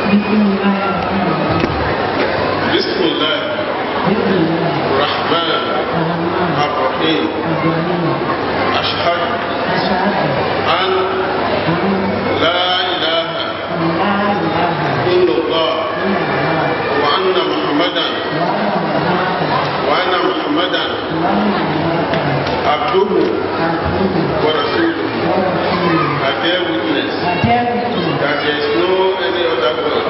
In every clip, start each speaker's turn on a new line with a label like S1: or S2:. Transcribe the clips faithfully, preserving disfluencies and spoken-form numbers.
S1: Bismillah Rahman Ar-Rahim. Ashhadu an la ilaha illallah wa anna Muhammadan wa anna Muhammadan abduhu wa rasuluhu. I bear witness that there is no any other God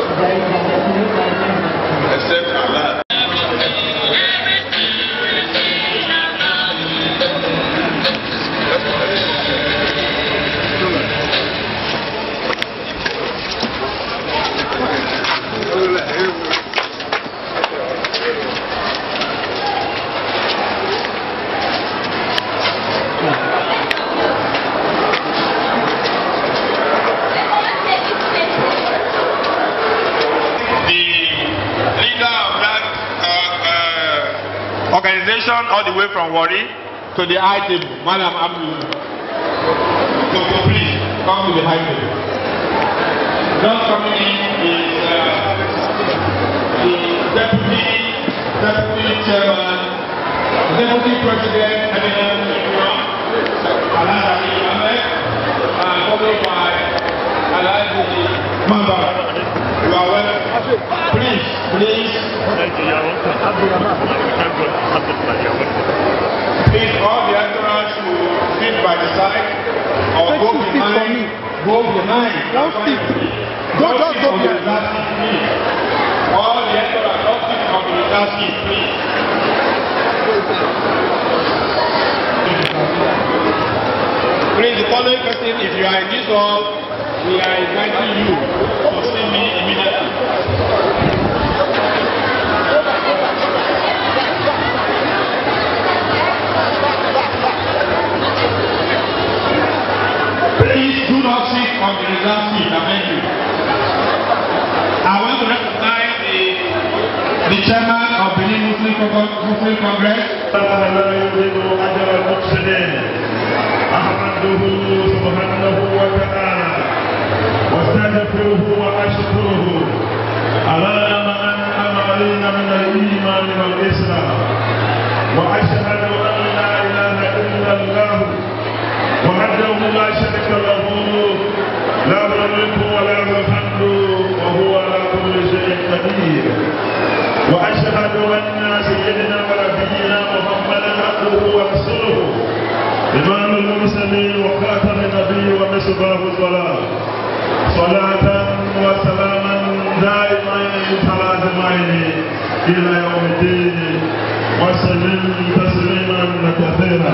S1: except Allah.
S2: Organization all the way from Warri to the high table. Madam Abdul. So please come to the high table. Just coming in is uh, the deputy deputy chairman, deputy president, Alhaji Ahmed, and followed by Alhaji Mamba. You are welcome. Please, please. Please, all the entourage who sit by the side or go behind, go behind. Don't sit. Don't go behind. All the entourage, don't sit on the last seat, please. Please, the following person, if you are in this hall, we are inviting you to see me immediately. Please do not sit on the reserved seat. I beg you. I want to recognize the, the chairman of Benin Muslim, Muslim Congress. أحمده سبحانه وتعالى واستغفره وأشكره على ما أنعم علينا من الإيمان والإسلام وأشهد أن لا إله إلا الله وحده لا شريك له له الملك وله الحمد وهو على كل شيء قدير وأشهد أن سيدنا ونبينا محمدا عبده ورسوله إمام المرسلين وخاتم النبي ومصباح الظلام صلاة وسلاما دائمين متلازمين إلى يوم الدين وسلم تسليما كثيرا.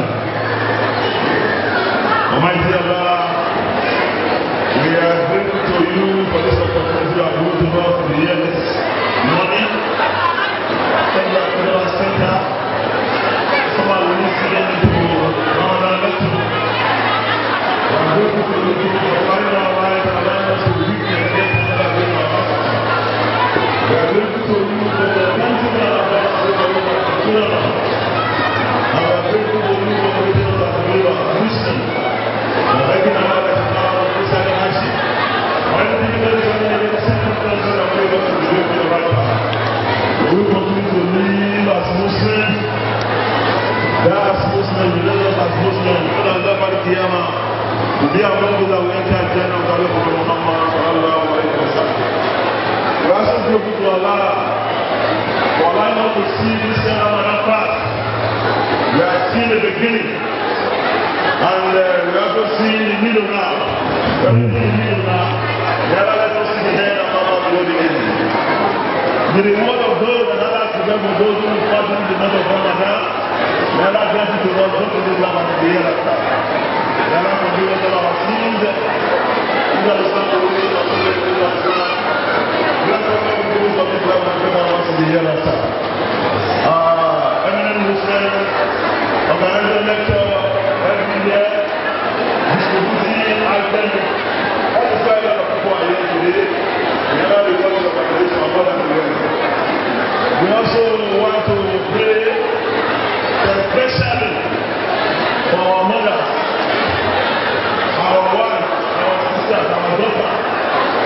S2: Almighty Allah, we are grateful to you for this opportunity you have given to us to hear this morning. Thank you for the center. Some are listening to our lecture. We are grateful to you for carrying our lives and allowing us to witness this another day of our lives. We are grateful to you for the country that our lives are going to continue. And we are grateful to you for the people that are going to listen. We are making our lives now of this action. When the people are going to the circumstances that we want to do in the right path. We will continue to live as Muslims. As Muslims, we live as Muslims. We will never be Qiyamah. To be among those that will enter Jannah of Allah Muhammad sallallahu alayhi wa sallam. We are so grateful to Allah for allowing us to see this Ramadan fast. We are seeing the beginning. And uh, we are also seeing the middle now. We are seeing the middle now. Never let us see the head of Allah go the end. The reward of those that Allah has given for those who fast in the month of Ramadan. Never grant it to us, go to this land and the year after. Never forgive us all our sins. These are the sons of the Lord of the Lord. Bless us all the things of this land and the once in the year after. Uh, eminent Muslims, organize a lecture every year, distributing items. All the side of people are here today. Never the words of organization of more than the world. We also want to pray especially for our mothers, our wives, our sisters, our daughters, for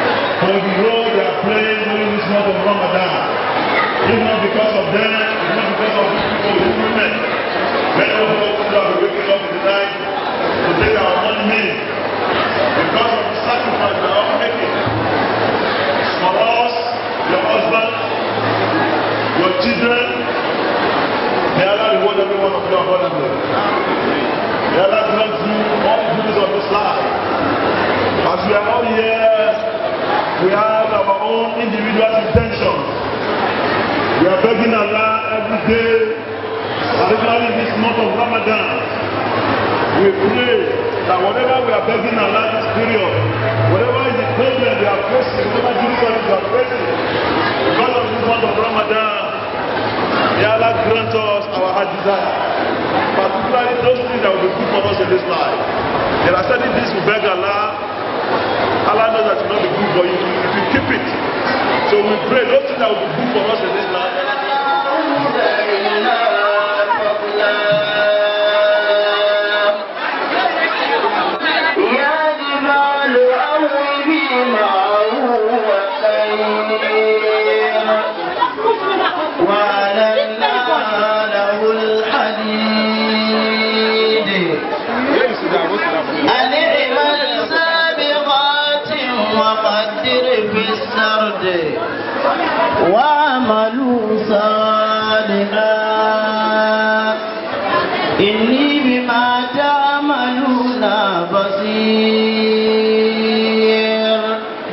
S2: for the role they are playing during this month of Ramadan. It's not because of them, it's not because of people, it's women. Many of us who are waking up in the night to take our money in because of the sacrifice they are making. For us, your husband, your children, may Allah reward every one of you abundantly. May Allah grant you all the goodness of this life. As we are all here, we have our own individual intentions. We are begging Allah every day, particularly in this month of Ramadan. We pray that whatever we are begging Allah this period, whatever is the problem they are facing, whatever difficulties they are facing, because of this month of Ramadan, may Allah grant us our heart desire. Particularly those things that will be good for us in this life. There are certain things we beg Allah. Allah knows that it will not be good for you if you keep it. So we pray those things that will be good for us in this life.
S3: وعملوا صالحا إني بما تعملون بصير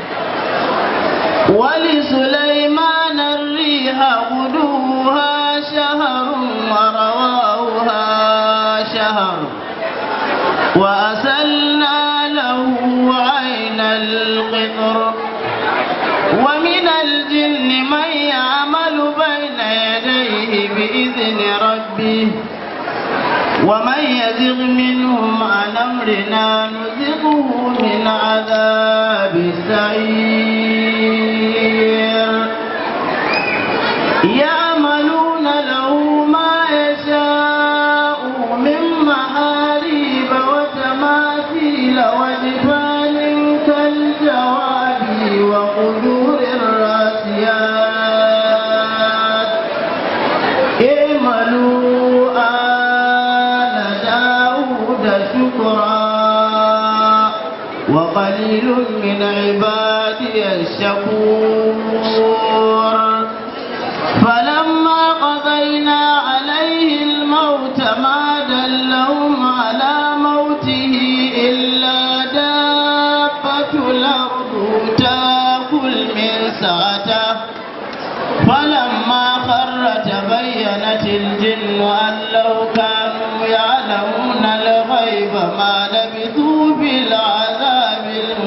S3: ولسليمان الريح غدوها شهر ورواها شهر وأسلنا له عين القطر ومن الجن من يعمل بين يديه بإذن ربه ومن يزغ منهم عن أمرنا نذقه من عذاب السعير يعملون له ما يشاء من محاريب وتماثيل وجفان كالجواب وقدور الراسيات اعملوا آل داود شكرا وقليل من عبادي الشكور فلما قضينا عليه الموت ما دلهم على موته إلا دابة الأرض تأكل من سعته فلما خر تبينت الجن أن لو كانوا يعلمون الغيب ما لبثوا في العذاب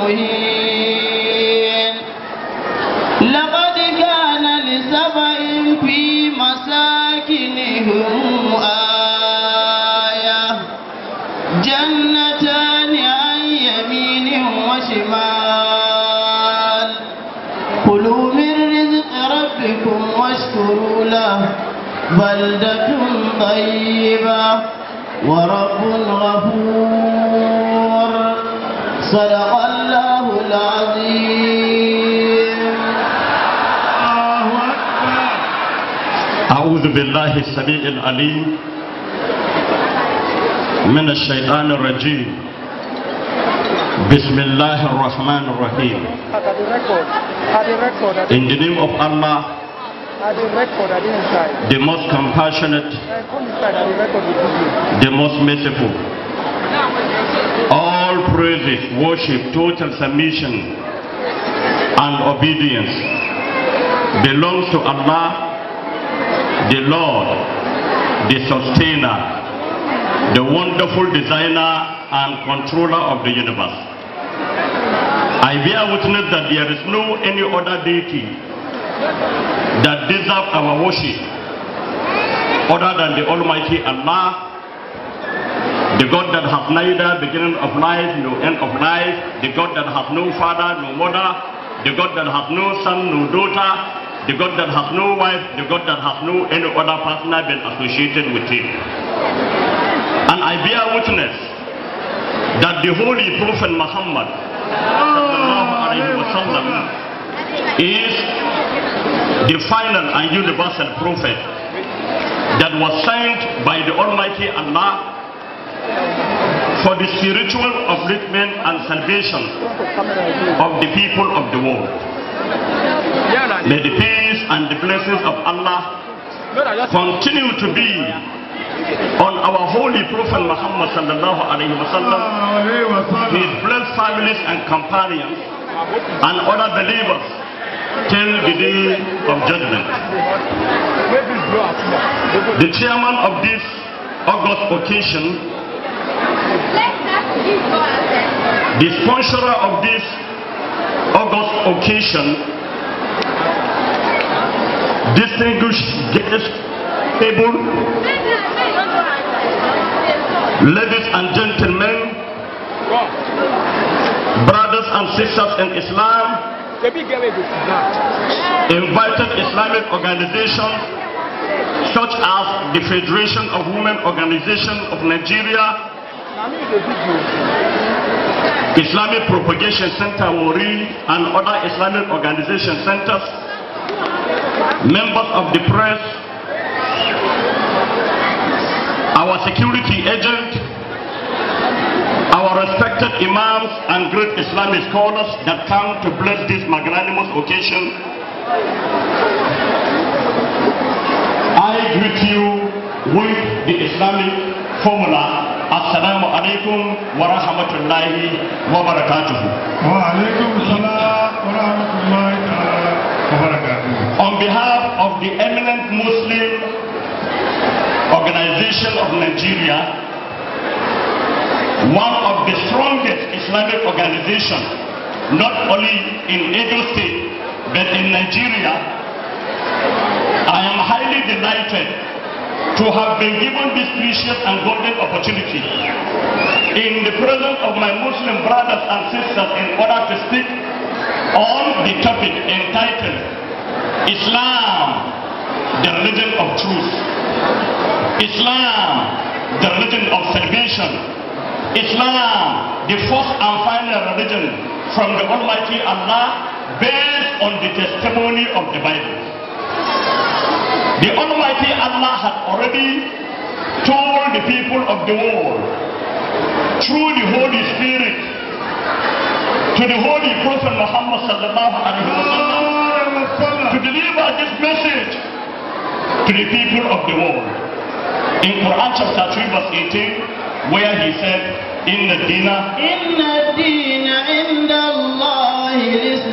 S3: المهين لقد كان لسبأ في مساكنهم آية جنتان عن يمين وشمال كلوا من رزق ربكم واشكروا له بلدة طيبة ورب غفور صدق الله العظيم.
S4: أعوذ بالله السميع العليم من الشيطان الرجيم بسم الله الرحمن الرحيم. In the name of Allah, the most compassionate, the most merciful. All praises, worship, total submission and obedience belongs to Allah, the Lord, the sustainer, the wonderful designer and controller of the universe. I bear witness that there is no any other deity that deserves our worship other than the Almighty Allah, the God that has neither beginning of life nor end of life, the God that has no father, no mother, the God that has no son, no daughter, the God that has no wife, the God that has no any other partner been associated with him. And I bear witness that the Holy Prophet Muhammad sallallahu alaihi wasallam is the final and universal prophet that was sent by the Almighty Allah for the spiritual upliftment and salvation of the people of the world. May the peace and the blessings of Allah continue to be on our holy Prophet Muhammad sallallahu alaihi wasallam, his blessed families and companions, and other believers till the day of judgment. The chairman of this August occasion, the sponsor of this August occasion, distinguished guests, able, ladies and gentlemen, brothers and sisters in Islam, invited Islamic organizations such as the Federation of Women Organization of Nigeria, Islamic Propagation Center Wari, and other Islamic organization centers, members of the press, our security agent, our respected imams and great Islamic scholars that come to bless this magnanimous occasion. I greet you with the Islamic formula. Assalamu alaikum wa rahmatullahi wa barakatuh.
S2: Wa alaikum salam wa rahmatullahi wa barakatuh.
S4: On behalf of the eminent Muslim Organization of Nigeria, one of the strongest Islamic organizations, not only in Edo State, but in Nigeria, I am highly delighted to have been given this precious and golden opportunity in the presence of my Muslim brothers and sisters in order to speak on the topic entitled Islam, the religion of truth. Islam, the religion of salvation. Islam, the first and final religion from the Almighty Allah, based on the testimony of the Bible. The Almighty Allah had already told the people of the world through the Holy Spirit to the Holy Prophet Muhammad sallallahu alaihi wasallam to deliver this message to the people of the world. In Quran chapter three verse eighteen, where he said, Inna dina
S3: Inna dina inda Allahi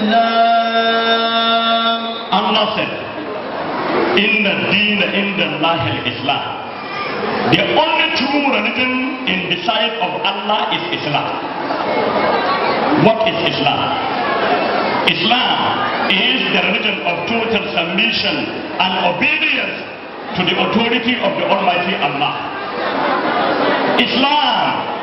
S3: Islam.
S4: Allah said, Inna dina inda Allahi Islam. The only true religion in the sight of Allah is Islam. What is Islam? Islam is the religion of total submission and obedience to the authority of the Almighty Allah. Islam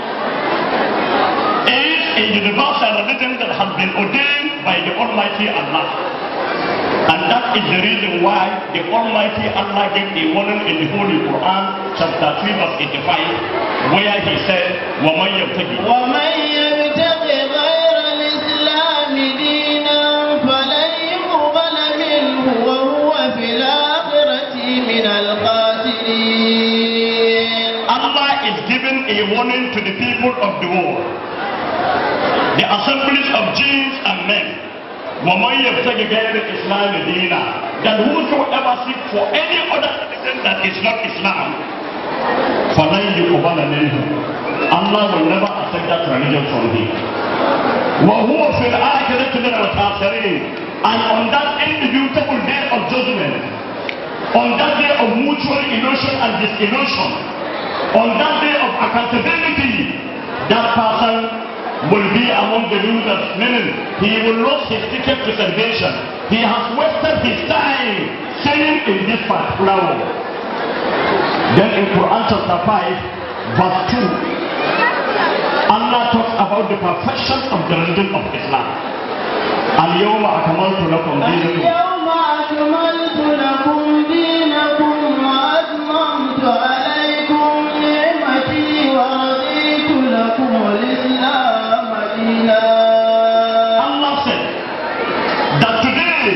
S4: is a universal religion that has been ordained by the Almighty Allah. And that is the reason why the Almighty Allah gave a warning in the Holy Quran, chapter three, verse eighty-five, where he said, وَمَنْ يَبْتَغِي
S3: وَمَنْ يَبْتَغِي غَيْرَ الْإِسْلَامِ دِينًا فَلَنْ يُقْبَلَ مِنْهُ وَهُوَ فِي الْآخِرَةِ مِنَ الْخَاسِرِينَ.
S4: Allah is giving a warning to the people of the world, the assemblies of jinns and men. وَمَنْ يَبْتَغِي غَيْرَ الْإِسْلَامِ دِينًا, that whosoever seeks for any other religion that is not Islam, فَلَنْ يُقْبَلَ مِنْهُ, Allah will never accept that religion from him. وَهُوَ فِي الْآخِرَةِ مِنَ الْخَاسِرِينَ, and on that indisputable day of judgment, on that day of mutual illusion and disillusion, on that day of accountability, that person will be among the losers, meaning he will lose his ticket to salvation. He has wasted his time staying in this particular world. Then in Quran chapter five, verse two, Allah talks about the perfection of the religion of Islam. Al-yawma akmaltu lakum dinakum.
S3: Al-yawma akmaltu lakum dinakum wa atmamtu alaykum ni'mati wa raditu lakum al-Islam.
S4: Allah said that today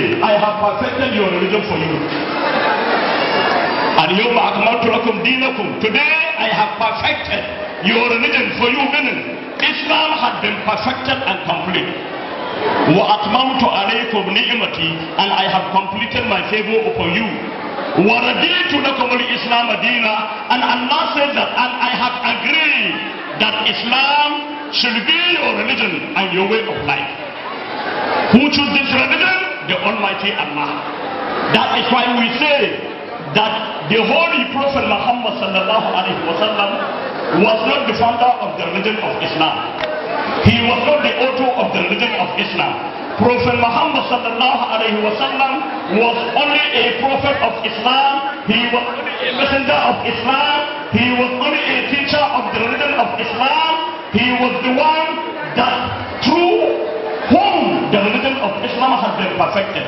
S4: perfected your religion for you. Al-yawma akmaltu lakum dinakum. Today I have perfected your religion for you, meaning Islam had been perfected and complete. Wa atmamtu alaykum ni'mati, and I have completed my favor upon you. Wa raditu lakum al-Islam dina, and Allah says that, and I have agreed that Islam should be your religion and your way of life. Who chose this religion? The Almighty Allah. That is why we say that the Holy Prophet Muhammad sallallahu alaihi wasallam was not the founder of the religion of Islam. He was not the author of the religion of Islam. Prophet Muhammad sallallahu alaihi wasallam was only a prophet of Islam. He was only a messenger of Islam. He was only a teacher of the religion of Islam. He was the one that through whom the religion of Islam has been perfected.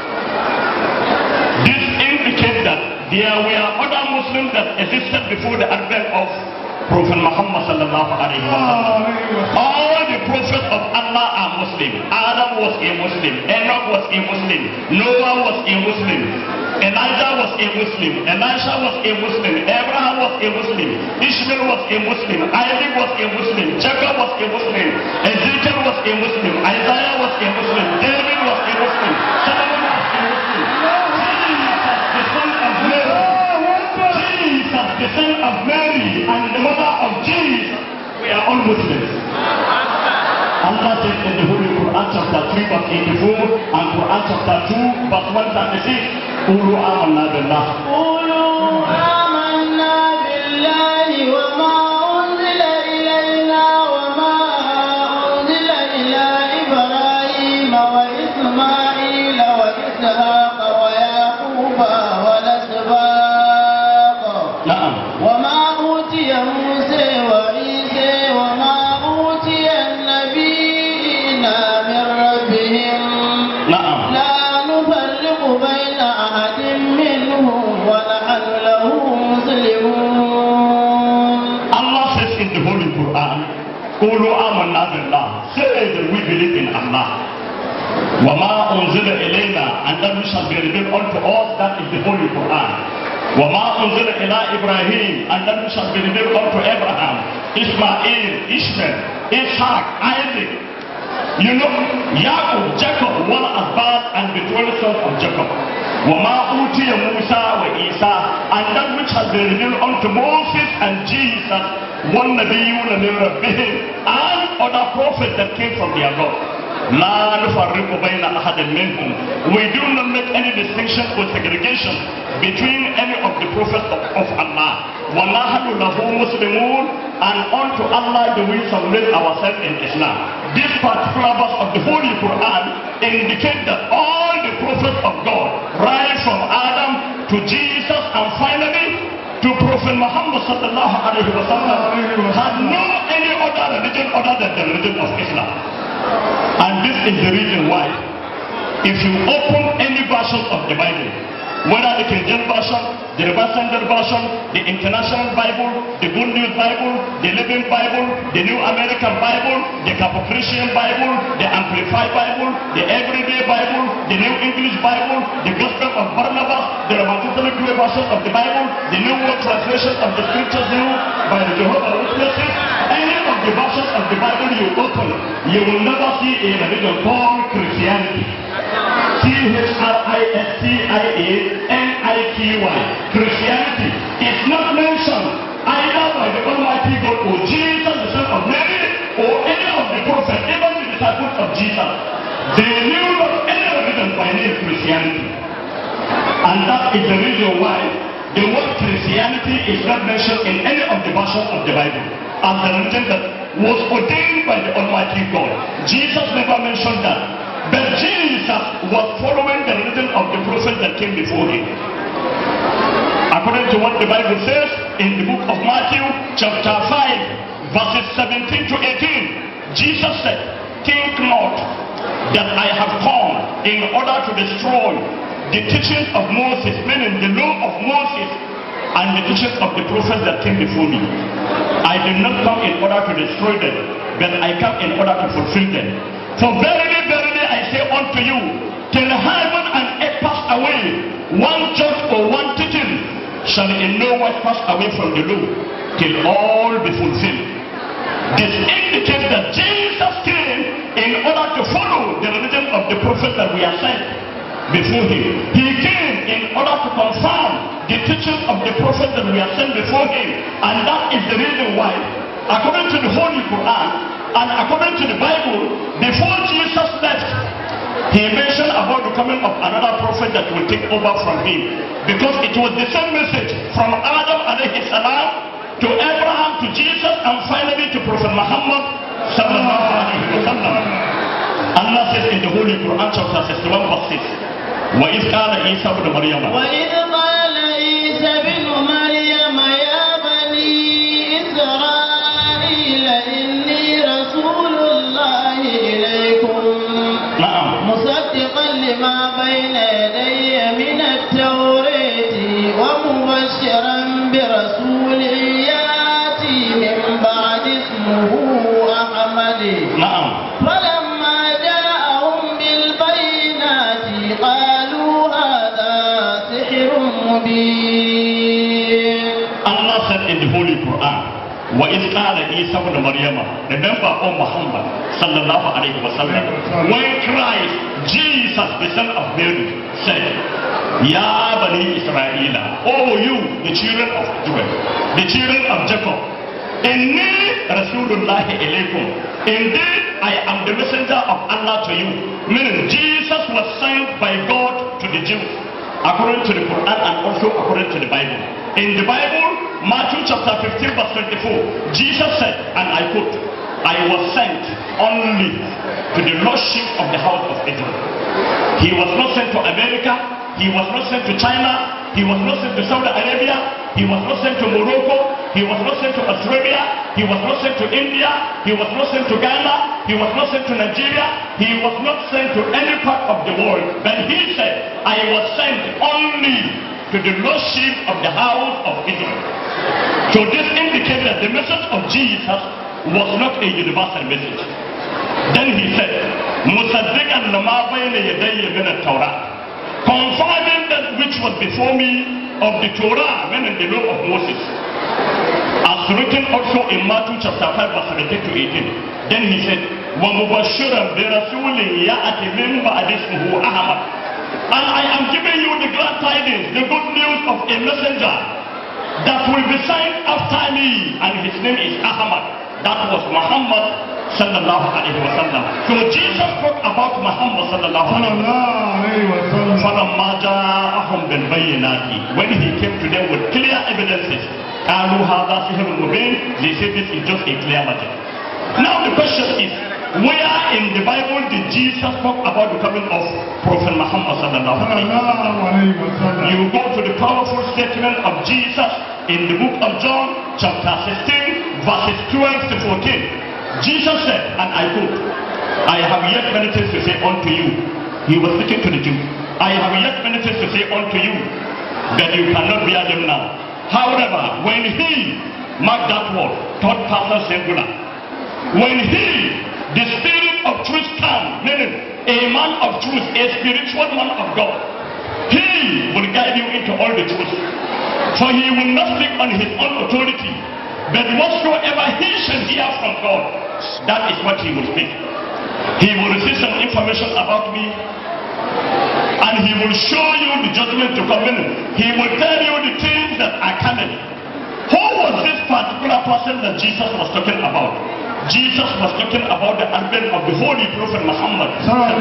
S4: This indicates that there were other Muslims that existed before the advent of Prophet Muhammad sallallahu alaihi wasallam. All the prophets of Allah are Muslim. Adam was a Muslim. Enoch was a Muslim. Noah was a Muslim. Elijah was a Muslim. Elisha was a Muslim. Abraham was a Muslim. Ishmael was a Muslim. Isaac was a Muslim. Jacob was a Muslim. Ezekiel was a Muslim. Isaiah was a Muslim. David was a Muslim. Solomon was a Muslim. Jesus, the son of Mary, and the mother of Jesus, we are all Muslims. Allah says in the Holy Quran chapter three verse eighty-four and Quran chapter two verse one thirty-six, Qulu amanna billah.
S3: Qulu amanna billahi wa ma unzila ilayna wa ma unzila ila Ibrahim wa Ismail wa Ishaq wa Yaqub wa al-asbaq. وما أوتي موسى وعيسى وما أوتي النبيين من ربهم لا نفرق بين أحد منهم ونحن له مسلمون.
S4: Allah says in the Holy Quran, قولوا آمنا بالله, say that we believe in Allah. وما أنزل إلينا, and that we shall be revealed unto us, that is the Holy Quran. وَمَا أُنزِلَ إِلَىٰ إِبْرَاهِيمَ, and that we shall be revealed unto Abraham, Ismail, Ishmael, Ishaq, Isaac, you know, Jacob, Jacob, one Asbab, and the twelve sons of Jacob. وَمَا أُوتِيَ مُوسَى وَعِيسَى, and that which has been revealed unto Moses and Jesus, وَالنَّبِيُّونَ مِن رَبِّهِمْ, and other prophets that came from their God. لا نفرق بين أحد منهم. We do not make any distinction or segregation between any of the prophets of, of Allah. وَنَحْنُ لَهُ مُسْلِمُونَ, and unto Allah do we submit ourselves in Islam. This particular verse of the Holy Quran indicates that all the prophets of God, right from Adam to Jesus and finally to Prophet Muhammad sallallahu alaihi wasallam, had no any other religion other than the religion of Islam. And this is the reason why, if you open any version of the Bible, whether the King James Version, the Revised Standard Version, the International Bible, the Good News Bible, the Living Bible, the New American Bible, the Catholic Bible, the Amplified Bible, the Everyday Bible, the New English Bible, the Gospel of Barnabas, the Roman Catholic version of the Bible, the New World Translation of the Scriptures new by the Jehovah's Witnesses, any of the versions of the Bible you open, you will never see a religion called Christianity. C H R I S T I A N I T Y. Christianity is not mentioned either by the Almighty God or Jesus, the son of Mary, or any of the prophets, even the disciples of Jesus. They knew not any religion by name Christianity. And that is the reason why the word Christianity is not mentioned in any of the versions of the Bible as the religion that was ordained by the Almighty God. Jesus never mentioned that. But Jesus was following the religion of the prophets that came before him. According to what the Bible says in the book of Matthew chapter five verses seventeen to eighteen, Jesus said, "Think not that I have come in order to destroy the teachings of Moses," meaning the law of Moses, "and the teachings of the prophets that came before me. I did not come in order to destroy them, but I come in order to fulfill them. For verily, verily, I say unto you, till heaven and earth pass away one jot or one tittle shall in no wise pass away from the law till all be fulfilled. This indicates that Jesus came in order to follow the religion of the prophet that we are sent before him. He came in order to confirm the teachings of the prophet that we are sent before him. And that is the reason why, according to the Holy Quran and according to the Bible, before Jesus left, he mentioned about the coming of another prophet that will take over from him. Because it was the same message from Adam alayhi salam to Abraham, to Jesus, and finally to Prophet Muhammad sallallahu alayhi wa sallam. Allah says in the Holy Quran chapter sixty-one verse six, وَإِذْ قَالَ عِيسَى ابْنُ مَرْيَمَ
S3: وَإِذْ قَالَ عِيسَى ابْنُ مَرْيَمَ يَا بَنِي إِسْرَائِيلَ إِنِّي رَسُولُ اللَّهِ إِلَيْكُمْ مُصَدِّقًا لِمَا بَيْنَ يَدَيَّ مِنَ التَّوْرَاةِ وَمُبَشِّرًا بِرَسُولٍ يَأْتِي مِن بَعْدِي اسْمُهُ أَحْمَدُ. فَلَمَّا جَاءَهُم بِالْبَيِّنَاتِ قَالُوا هَذَا سِحْرٌ مُبِينٌ.
S4: Allah said in the Holy Quran, وَإِذْ قَالَ عِيسَى ابْنُ مَرْيَمَ, remember, O Muhammad sallallahu alayhi wa sallam, when Christ, Jesus, the son of Mary, said, Ya Bani Israel, oh you, the children of Israel, the children of Jacob, Inni Rasulullah ilaykum, indeed I am the messenger of Allah to you. Meaning Jesus was sent by God to the Jews, according to the Quran and also according to the Bible. In the Bible, Matthew chapter fifteen verse twenty-four, Jesus said, and I quote, I was sent only to the lost sheep of the house of Israel. He was not sent to America, he was not sent to China, he was not sent to Saudi Arabia, he was not sent to Morocco, he was not sent to Australia, he was not sent to India, he was not sent to Ghana, he was not sent to Nigeria, he was not sent to any part of the world. But he said, I was sent only to the lost sheep of the house of Israel. So this indicates that the message of Jesus was not a universal message. Then he said, Musaddiqan lama bayna yadayya min at-Torah, confirming that which was before me of the Torah, meaning the law of Moses, as written also in Matthew chapter five verse seventeen to eighteen. Then he said, wa mubashiran bi rasulin ya'ti min ba'di ismihi Ahmad, and I am giving you the glad tidings, the good news of a messenger that will be sent after me, and his name is Ahmad. That was Muhammad sallallahu alayhi wa sallam. So Jesus spoke about Muhammad sallallahu alayhi wa sallam. When he came to them with clear evidences, they said this is just a clear matter. Now the question is, where in the Bible did Jesus talk about the coming of Prophet Muhammad sallallahu alayhi wa sallam? You go to the powerful statement of Jesus in the book of John chapter sixteen verses twelve to fourteen. Jesus said, and I quote, I have yet many things to say unto you. He was speaking to the Jews. I have yet many things to say unto you, that you cannot bear them now. However, when he, mark that word, third person singular, when he, the Spirit of truth comes, meaning a man of truth, a spiritual man of God, he will guide you into all the truth. For he will not speak on his own authority, but whatsoever he shall hear from God, that is what he will speak. He will receive some information about me, and he will show you the judgment to come in. He will tell you the things that are coming. Who was this particular person that Jesus was talking about? Jesus was talking about the advent of the Holy Prophet Muhammad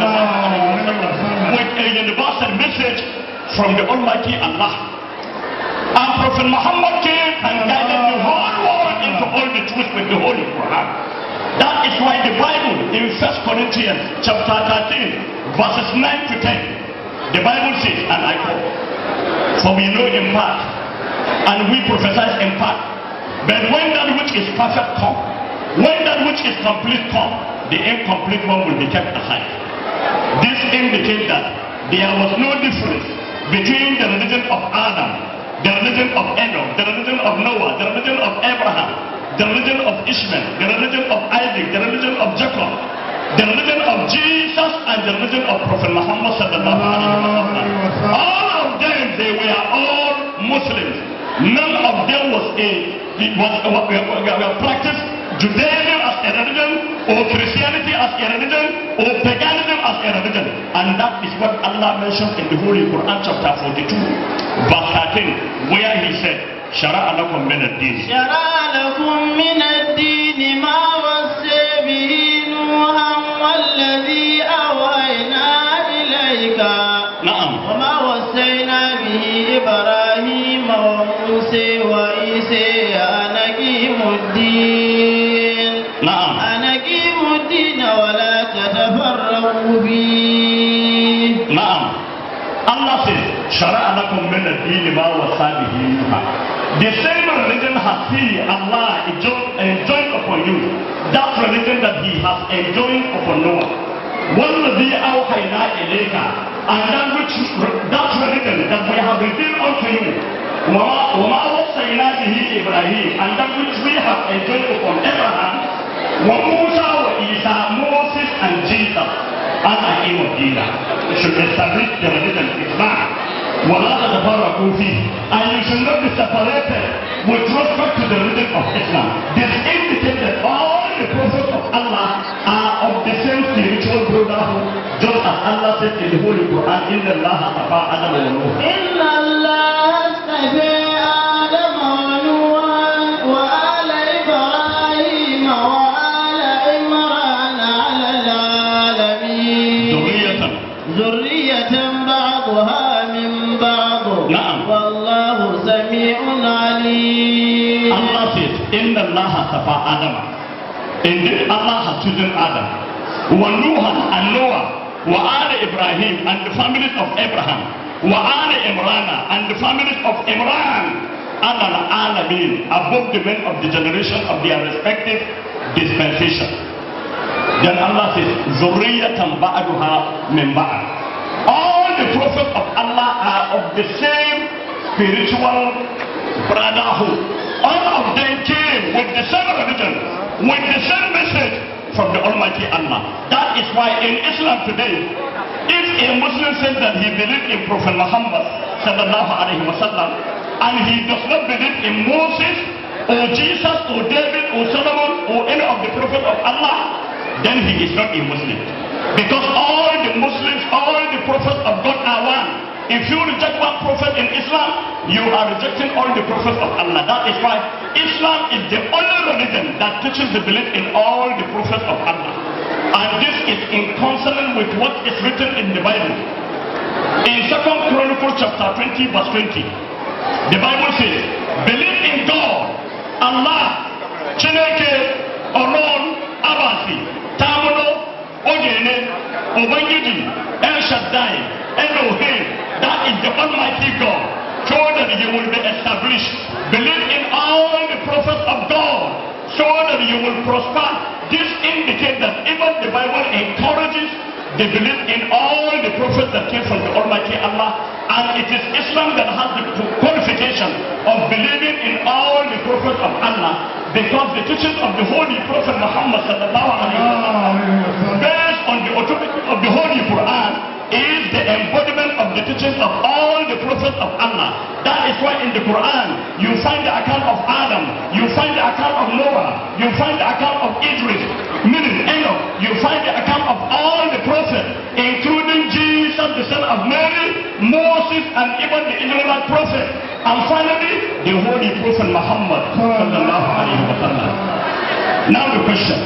S4: with a universal message from the Almighty Allah. And Prophet Muhammad came and guided the whole world into all the truth with the Holy Quran. That is why the Bible in First Corinthians chapter thirteen verses nine to ten, the Bible says, and I quote, for we know in part, and we prophesy in part, but when that which is perfect come, when that which is complete come, the incomplete one will be kept aside. This indicates that there was no difference between the religion of Adam, the religion of Enoch, the religion of Noah, the religion of Abraham, the religion of Ishmael, the religion of Isaac, the religion of Jacob, the religion of Jesus, and the religion of Prophet Muhammad sallallahu alaihi wasallam. None of them was a was, was, was, was practiced Judaism as a religion, or Christianity as a religion, or paganism as a religion. And that is what Allah mentioned in the Holy Quran chapter forty-two, verse thirteen, where he said, Shara'a lakum min ad-din.
S3: Shara'a lakum min ad-din ma wassa bihi Nuhan walladhi awhayna ilayka.
S4: Na'am.
S3: Wa ma wassayna bihi Ibrahim wa Musa wa Isa an aqimu ad-din.
S4: Na'am.
S3: An aqimu ad-din wa la tatafarraqu fihi.
S4: Na'am. Allah says, Shara'a lakum min ad-din ma wassa bihi Nuhan. The same religion has he, Allah, enjoined upon you. That religion that he has enjoined upon Noah. وَالَّذِي أَوْحَيْنَا إِلَيْكَ. And that which, that religion that we have revealed unto you. وَمَا وَصَّيْنَا بِهِ إِبْرَاهِيمَ. And that which we have enjoined upon Abraham. وَمُوسَى وَإِيسَى, Moses and Jesus. And أَقِيمُوا الدِّينَ. You should establish the religion of Islam. وَلَا تَتَفَرَّقُوا فِيهِ. And you should not be separated with respect to the religion of Islam. This indicates that all the prophets of Allah are of the same spiritual brotherhood, just as Allah said in the Holy Quran, إِنَّ اللَّهَ اصْطَفَىٰ آدَمَ وَنُوحًا.
S3: إِنَّ اللَّهَ اصْطَفَىٰ آدَمَ وَنُوحًا وَآلَ إِبْرَاهِيمَ وَآلَ عِمْرَانَ عَلَى الْعَالَمِينَ.
S4: ذُرِّيَّةً
S3: ذُرِّيَّةً بَعْضُهَا مِنْ بَعْضٍ.
S4: نعم.
S3: وَاللَّهُ سَمِيعٌ عَلِيمٌ.
S4: Allah says, إِنَّ اللَّهَ اصْطَفَىٰ آدَمَ. Indeed, Allah has chosen Adam, وَنُوحًا and Noah, وَآلَ Ibrahim and the families of Abraham, وَآلَ Imran and the families of Imran, عَلَى الْعَالَمِينَ, above the men of the generation of their respective dispensation. Then Allah says, ذُرِّيَّةً بَعْضُهَا مِنْ بَعْضٍ. All the prophets of Allah are of the same spiritual brotherhood. All of them came with the same religion, with the same message from the Almighty Allah. That is why in Islam today, if a Muslim says that he believes in Prophet Muhammad sallallahu alaihi wasallam, and he does not believe in Moses or Jesus or David or Solomon or any of the prophets of Allah, then he is not a Muslim. Because all the Muslims, all the prophets of God are one. If you reject one prophet in Islam, you are rejecting all the prophets of Allah. That is why Islam is the only religion that teaches the belief in all the prophets of Allah. And this is in consonance with what is written in the Bible. In Second Chronicles chapter twenty verse twenty, the Bible says, believe in God, Allah, Chineke, Olon, Abasi, Tamuno, Ogene, Obangiji, El Shaddai, Elohim. That is the Almighty God, so that you will be established. Believe in all the prophets of God, so that you will prosper. This indicates that even the Bible encourages the belief in all the prophets that came from the Almighty Allah, and it is Islam that has the qualification of believing in all the prophets of Allah, because the teachings of the Holy Prophet Muhammad sallallahu alaihi wasallam, based on the authority of the Holy Quran, is the embodiment of the teachings of all the prophets of Allah. That is why in the Quran you find the account of Adam, you find the account of Noah, you find the account of Idris, meaning Enoch, you find the account of all the prophets, including Jesus, the son of Mary, Moses, and even the Israelite prophet. And finally, the Holy Prophet Muhammad sallallahu alaihi wasallam. Now the question: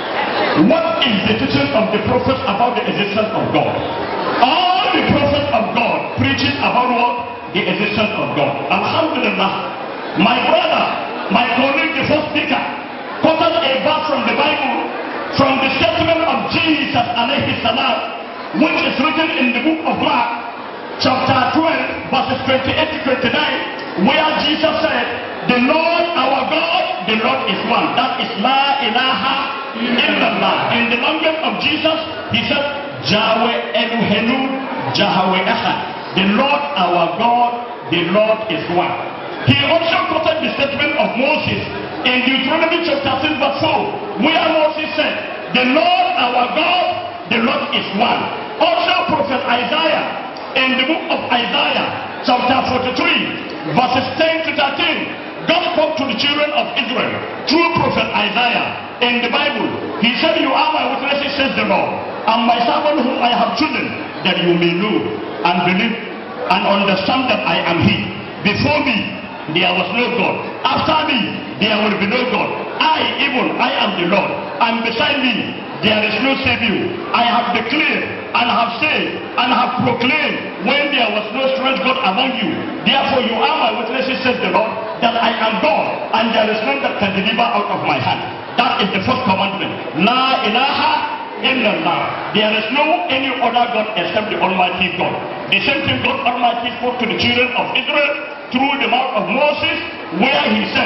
S4: what is the teaching of the prophets about the existence of God? All the prophets of God preaching about what? The existence of God. Alhamdulillah. My brother, my colleague, the first speaker, quoted a verse from the Bible, from the statement of Jesus alayhi salam, which is written in the book of Mark, chapter twelve, verses twenty-eight to twenty-nine, where Jesus said, the Lord our God, the Lord is one. That is La ilaha illallah. In the language of Jesus, he said, Yahweh Elohenu, Yahweh Echad. The Lord our God, the Lord is one. He also quoted the statement of Moses in Deuteronomy chapter six verse four, where Moses said, the Lord our God, the Lord is one. Also Prophet Isaiah, in the book of Isaiah chapter forty-three, verses ten to thirteen. God spoke to the children of Israel through prophet Isaiah in the Bible. He said, you are my witnesses, says the Lord, and my servant whom I have chosen, that you may know and believe and understand that I am He. Before me there was no God. After me there will be no God. I, even I am the Lord, and beside me there is no Savior. I have declared and have said and have proclaimed when there was no strange God among you. Therefore you are my witnesses, says the Lord, that I am God, and there is none that can deliver out of my hand. That is the first commandment. La ilaha illallah. There is no any other God except the Almighty God. The same thing God Almighty spoke to the children of Israel through the mouth of Moses, where he said,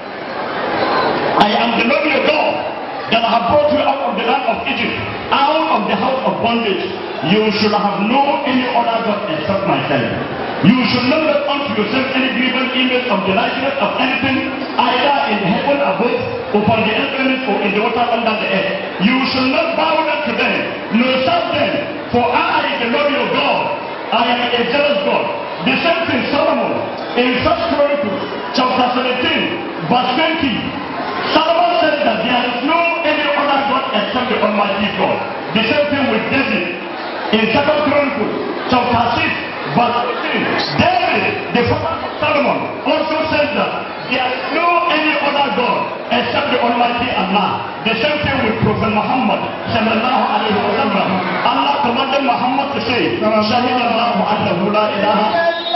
S4: I am the Lord your God, that I have brought you out of the land of Egypt, out of the house of bondage. You should have no any other God except myself. You should not make unto yourself any graven image of the likeness of anything, either in the heaven above, upon the earth, or in the water under the earth. You should not bow down to them, nor serve them, for I am the Lord your God. I am a jealous God. The same thing Solomon in First Chronicles chapter seventeen, verse twenty. Solomon said that there is no any other God except the Almighty God. The same thing with David in Second Chronicles chapter six, verse eighteen. David, the father of Solomon, also said that there is no any other God except the Almighty Allah. The same thing with Prophet Muhammad sallallahu alaihi wasallam. Allah commanded Muhammad to say, Shahid Allahu annahu la ilaha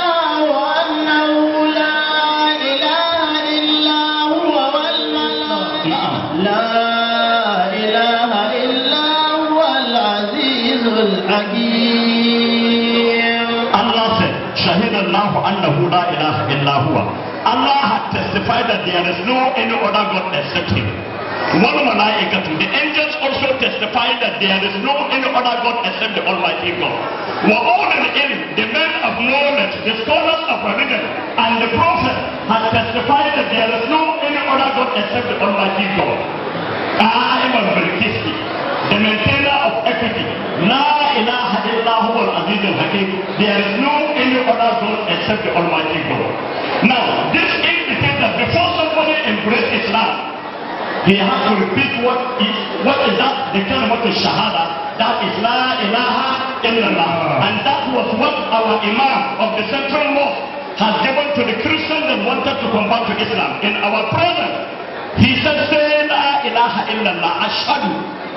S4: Allah said, Shahid Allahu annahu la ilaha illa huwa. Allah had testified that there is no any other God except Him. One malaikatu, the angels also testified that there is no any other God except the Almighty God. Wa all the ilm, the men of knowledge, the scholars of religion, and the prophet had testified that there is no any other God except the Almighty God. I am al-Balkisti, the maintainer of equity. La ilaha illa huwa al-Aziz al-Hakim. There is no any other God except the Almighty God. Now, this indicates that before somebody embraces Islam, he has to repeat what is, what is that? The kalimat al-shahada. That is La ilaha illallah. And that was what our Imam of the Central Mosque has given to the Christians that wanted to convert to Islam. In our presence, he said, say La ilaha illallah. Ashhadu.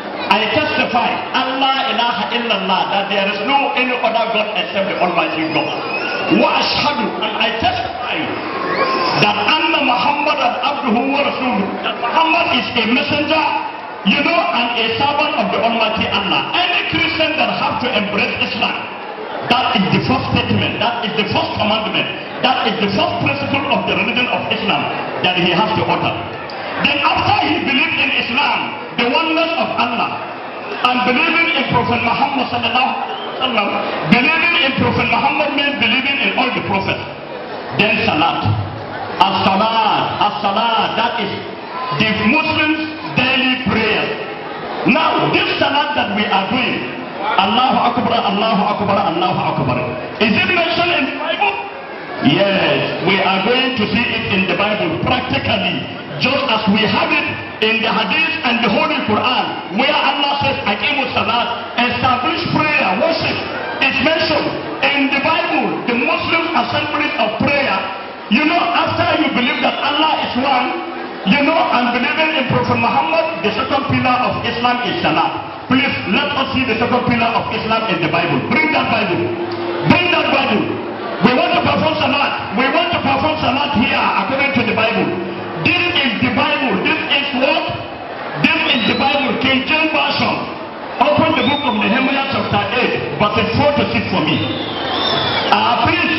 S4: I testify, Allah ilaha illallah, that there is no any other God except the Almighty God. Wa ashhadu, and I testify that Anna Muhammad abduhu wa rasuluhu, that Muhammad is a messenger, you know, and a servant of the Almighty Allah. Any Christian that have to embrace Islam, that is the first statement, that is the first commandment, that is the first principle of the religion of Islam that he has to utter. Then after he believed in Islam, the oneness of Allah, and believing in Prophet Muhammad sallallahu alaihi wasallam, believing in Prophet Muhammad means believing in all the prophets. Then salat, as-salat, as-salat, that is the Muslims' daily prayer. Now, this salat that we are doing, Allahu Akbar, Allahu Akbar, Allahu Akbar, is it mentioned in the Bible? Yes, we are going to see it in the Bible practically, just as we have it in the Hadith and the Holy Quran, where Allah says, Aqimu Salat, establish prayer, worship. It's mentioned in the Bible, the Muslim assemblies of prayer. You know, after you believe that Allah is one, you know, and believing in Prophet Muhammad, the second pillar of Islam is Salat. Please, let us see the second pillar of Islam in the Bible. Bring that Bible. Bring that Bible. We want to perform Salat. We want to perform Salat here according to the Bible. This is the Bible. This is what? This is the Bible, King James Version. Open the book of Nehemiah chapter eight, verses four to six for me. Uh, please,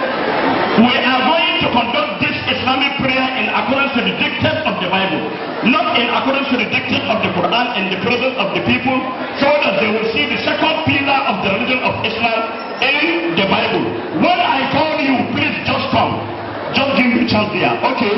S4: we are going to conduct this Islamic prayer in accordance to the dictates of the Bible, not in accordance to the dictates of the Quran in the presence of the people, so that they will see the second pillar of the religion of Islam in the Bible. When I call you, please just come. Just give me a chance there. Okay.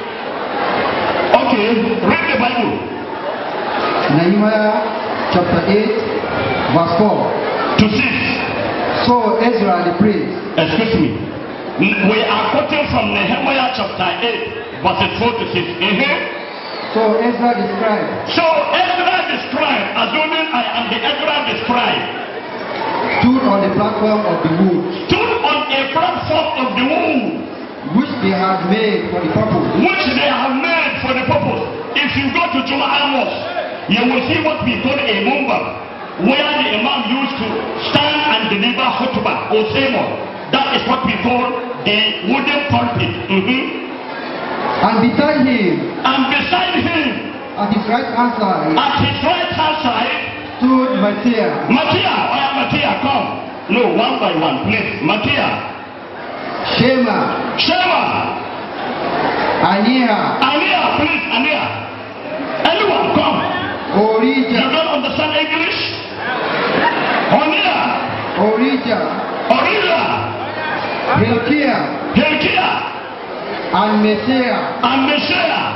S4: Okay. Read the Bible.
S5: Nehemiah chapter eight, verse four
S4: to six.
S5: So Ezra the priest
S4: Excuse me. We are quoting from Nehemiah chapter eight, verses four to six. Mm-hmm.
S5: So Ezra described.
S4: So Ezra described, assuming I am the Ezra described,
S5: stood on the platform of the wood.
S4: Stood on a platform of the wood.
S5: Which they had made for the purpose.
S4: Which they have made for the purpose. If you go to Juma Amos, you will see what we call a mumbar, where the Imam used to stand and deliver khutbah or sermon. That is what we call the wooden pulpit. Mm-hmm.
S5: And beside him,
S4: and beside him,
S5: at his right hand side,
S4: at his right hand side,
S5: stood Matthias.
S4: Matthias, oh yeah, Matthias, come. No, one by one, please. Matthias.
S5: Shema.
S4: Shema.
S5: Ania.
S4: Ania, please, Ania. Anyone, come.
S5: Orija.
S4: You don't understand English? Ania.
S5: Orija.
S4: Orija.
S5: Hilkiah.
S4: Hilkiah.
S5: And Messiah.
S4: And Messiah.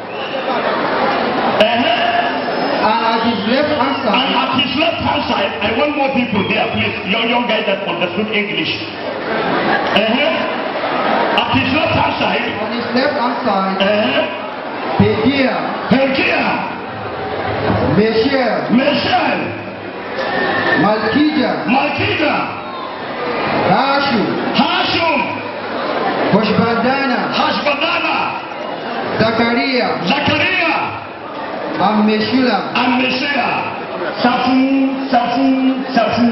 S4: Uh-huh.
S5: And at his left hand side.
S4: And at his left hand side, I want more people there, please. Young, young guys that understood English. Uh-huh. At his left hand side.
S5: On his left hand side.
S4: Uh-huh.
S5: Hilkiah.
S4: Hilkiah.
S5: Messiah.
S4: Messiah.
S5: Malkijah.
S4: Malkijah.
S5: Hashum.
S4: Hashum.
S5: Hashbadana.
S4: Hashbadana.
S5: Zachariah.
S4: Zachariah.
S5: And Meshulam.
S4: And Messiah. Safu, Safu, Safu.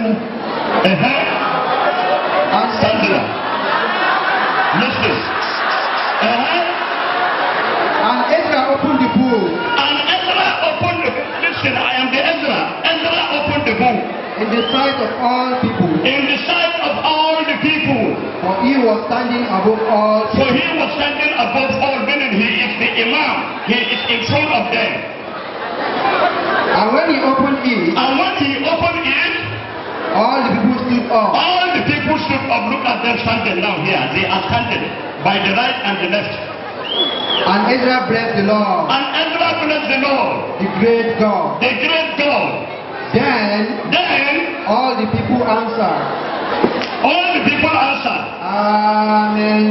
S4: Uh-huh.
S5: And
S4: Sandra. Listen. Uh-huh.
S5: And Ezra opened the book.
S4: And Ezra opened the book. Listen, I am the Ezra. Ezra opened the book.
S5: In the sight of all people.
S4: In the sight of all the people.
S5: For he was standing above all people.
S4: For he was standing above all, meaning he is the Imam. He is in front of them.
S5: And when he opened it.
S4: And when he opened it.
S5: All the people stood up.
S4: All the people stood up. Look at them standing now here. They are standing by the right and the left.
S5: And Ezra blessed the Lord.
S4: And Ezra blessed the Lord.
S5: The great God.
S4: The great God.
S5: Then.
S4: Then.
S5: All the people answered.
S4: All the people answered.
S5: Amen.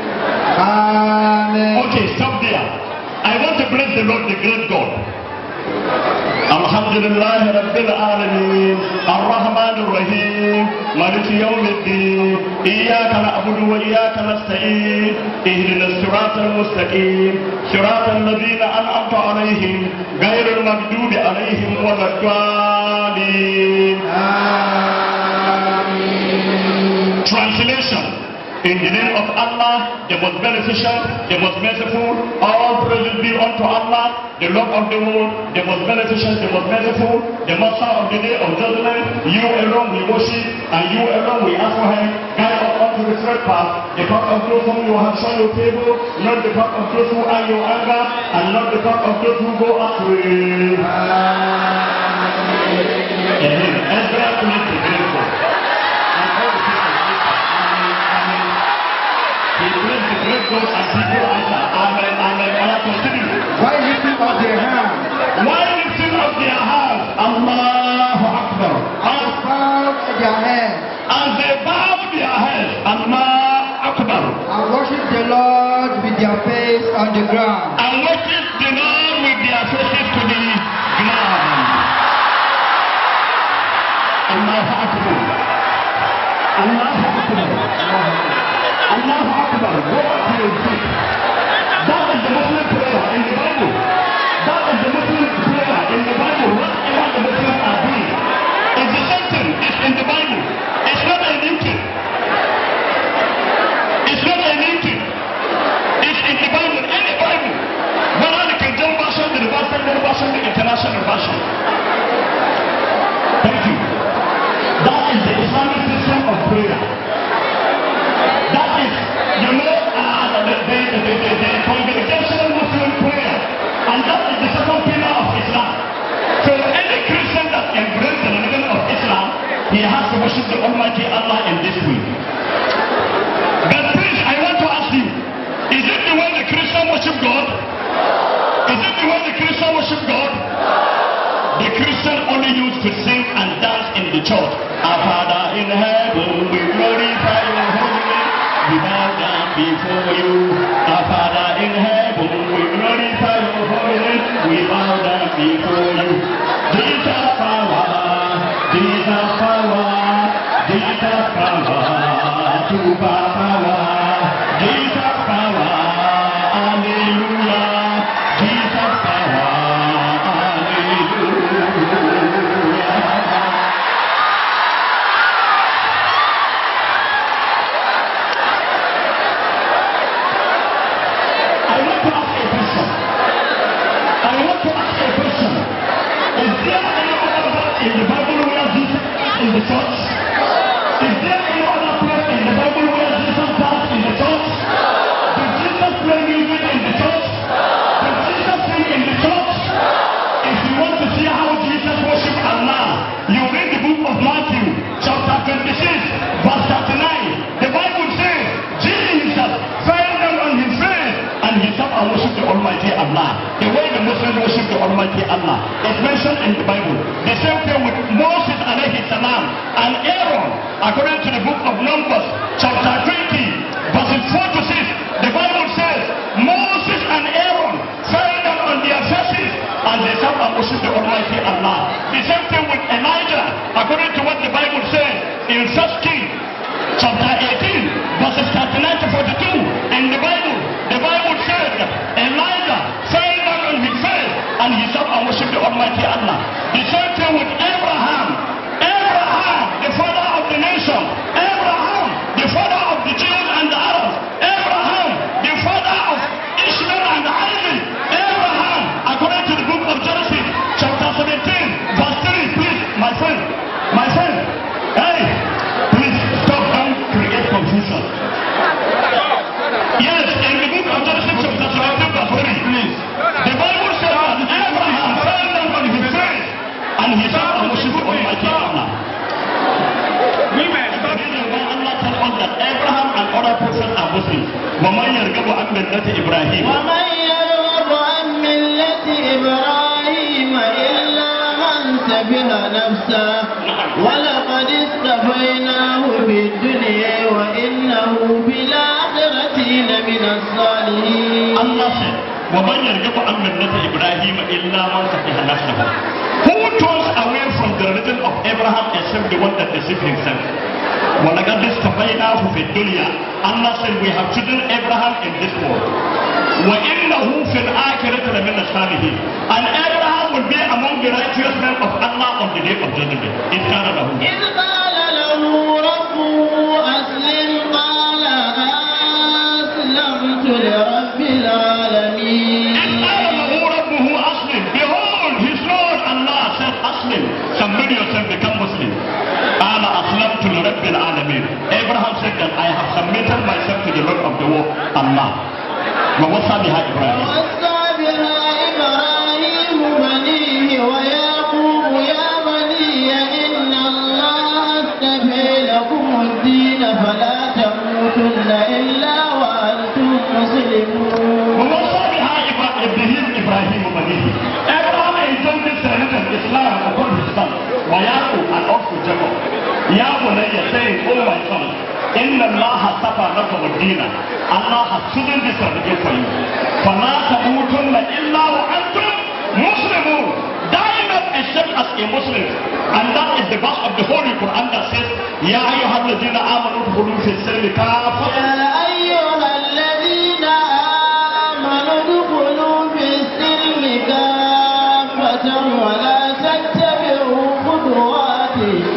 S5: Amen.
S4: Okay, stop there. I want to bless the Lord, the great God. Alhamdulillah Rabbil Alameen Ar-Rahman Ar-Rahim Maliki Yawmiddin Iyyaka na'budu wa iyyaka nasta'in Ihdinas siratal mustaqim Siratal ladzina an'amta 'alaihim ghairil maghdubi 'alaihim waladdallin. Amen. Translation. In the name of Allah, the most beneficial, the most merciful, all praise be unto Allah, the Lord of the world, the most beneficial, the most merciful, the master of the day of judgment. You alone we worship, and you alone we ask for him. Guide us unto the straight path, the path of those whom you have shown your table, not the path of those who are your anger, and not the path of those who go astray. Amen. Ezra please be grateful. He blessed the great God and people answer. Amen, amen. I continue.
S5: Why lifting up their hands?
S4: Why lifting up their hands? Allahu Akbar.
S5: And bowed their heads.
S4: And they bowed their heads. Allahu Akbar.
S5: And worship the Lord with their face on the ground.
S4: And worship the Lord with their faces to the ground. Allahu Akbar. Allahu Akbar. Allahu Akbar. Go up to your feet. That is the Muslim prayer in the Bible. That is the Muslim prayer in the Bible. Whatever the Muslims are doing. It's the same thing. It's in the Bible. It's not a new thing. It's not a new thing. It's in the Bible. Any Bible. Whether the King James Version, the Revised Version, the International Version. Thank you. That is the Islamic system of prayer. That is, you know, uh, the, the, the, the, the congregational Muslim prayer. And that is the second pillar of Islam. So any Christian that embraces the religion of Islam, he has to worship the Almighty Allah in this way. But please, I want to ask you, is it the way the Christian worship God? Is it the way the Christian worship God? The Christian only used to sing and dance in the church. Our Father in heaven, we glorify your holy name. We bow before you. Our Father in heaven, we glorify your holy name. We bow down before you. Jesus power, Jesus power, Jesus power, super power, Jesus power, hallelujah, Jesus power, hallelujah. I want to ask a question. I want to ask a question. Is there any other verse in the Bible where Jesus is in the church? Is there any other place in the Bible where Jesus danced in the church? Did Jesus play music in the church? Did Jesus sing in the church? If you want to see how Jesus worshiped Allah, you read the book of Matthew, chapter twenty-six, verse thirty-nine. The Bible says Jesus fell down on his face and he sat and worshipped the Almighty Allah. The way the Muslims worship the Almighty Allah is mentioned in the Bible. The same thing with Moses alayhi salam and Aaron, according to the book of Numbers, chapter twenty, verses four to six. The Bible says Moses and Aaron fell down on their faces and they sat and worshiped the Almighty Allah. The same thing with Elijah, according to what the Bible says in First Kings, chapter eighteen, verses thirty-nine to forty-two. In the Bible, the Bible says Elijah fell down on his face and he sat and worshiped the Almighty Allah. The same thing with Abraham. Abraham, the father of the nation. Abraham, the father of the Jews and the Arabs. Abraham, the father of Ishmael and Isaac. Abraham, according to the book of Genesis, chapter seventeen, verse three. Please, my friend, my friend, hey, please stop and create confusion. Yes, in the book of Genesis, chapter seventeen, verse three, please. The Bible says that Abraham fell down on his face and he sat and worshipped Almighty Allah. Women, the reason why Allah tells us that Abraham and other prophets are Muslims. وَمَنْ يَرْغَبُ عَنْ مِلَّةِ إِبْرَاهِيمَ
S3: ومن يرغب عن ملة إبراهيم إلا من سفه نفسه ولقد اصطفيناه في الدنيا وإنه في الآخرة لمن الصالحين.
S4: Allah said, وَمَنْ يَرْغَبُ عَنْ مِلَّةِ إِبْرَاهِيمَ إِلَّا مَنْ سَفِهَ نَفْسَهُ. Who turns away from the religion of Abraham except the one that deceived himself? وَلَقَدْ اصْطَفَيْنَاهُ فِي الدُّنْيَا. Allah said, we have chosen Abraham in this world. وَإِنَّهُ فِي الْآخِرَةِ لَمِنَ الصَّالِحِينَ. And Abraham will be among the righteous men of Allah on the day of judgment. إِذْ قَالَ لَهُ
S3: إذ قال له ربه أسلم قال أسلمت لرب العالمين.
S4: إِذْ قَالَ لَهُ رَبُّهُ أَسْلِمْ. Behold, his Lord Allah said, Aslim, submit yourself, become Muslim. قَالَ أَسْلَمْتُ لِرَبِّ الْعَالَمِينَ. Abraham said that I have submitted myself to the Lord of the world, Allah. وَوَصَّى بِهَا إِبْرَاهِيمُ.
S3: وَوَصَّى بِهَا إِبْرَاهِيمُ بَنِيهِ وَيَعْقُوبُ يَا بَنِيَّ إِنَّ اللَّهَ اصْطَفَى لَكُمُ الدِّينَ فَلَا تَمُوتُنَّ إِلَّا وَأَنْتُمْ مُسْلِمُونَ.
S4: وَوَصَّى بِهَا إِبْرَاهِيمُ إِبْرَاهِيمُ بَنِيهِ. Abraham enjoined this religion, Islam, upon his son, وَيَعْقُوبُ and also Jacob. Ya bunayya, saying, oh my son, inna Allah safa lakum ad-din. Allah has chosen this religion for you. فَلَا تَمُوتُنَّ إِلَّا وَأَنْتُمْ مُسْلِمُونَ. Die not except as a Muslim. And that is the verse of the Holy Quran that says, يَا أَيُّهَا الَّذِينَ آمَنُوا ادْخُلُوا فِي السِّلْمِ كَافَّةً.
S3: يا أيها الذين آمنوا ادخلوا في السلم كافة ولا تتبعوا خطوات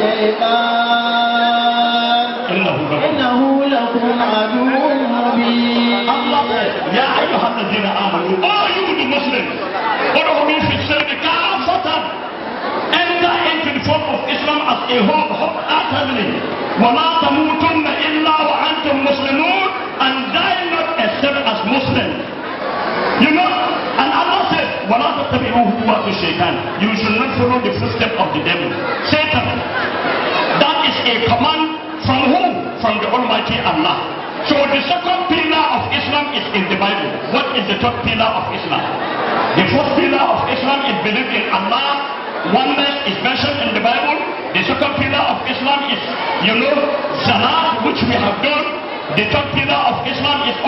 S3: الشيطان إنه لكم عدو مبين.
S4: Allah says, يَا أَيُّهَا الَّذِينَ آمَنُوا. All you the Muslims, ادخلوا في السِّلْمِ كَافَّةً. Enter into the fold of Islam as a whole, wholeheartedly. وَلَا تَمُوتُنَّ إِلَّا وَأَنْتُمْ مُسْلِمُونَ. And die not except as Muslims. You know, and Allah says, وَلَا تَتَّبِعُوا خُطُوَاتِ الشَّيْطَانِ. You should not follow the footsteps of the devil, Satan. That is a command from who? From the Almighty Allah. So the second pillar of Islam is in the Bible. What is the third pillar of Islam? The first pillar of Islam is belief in Allah. Oneness is mentioned in the Bible. The second pillar of Islam is, you know, Salah, which we have done. The third pillar of Islam is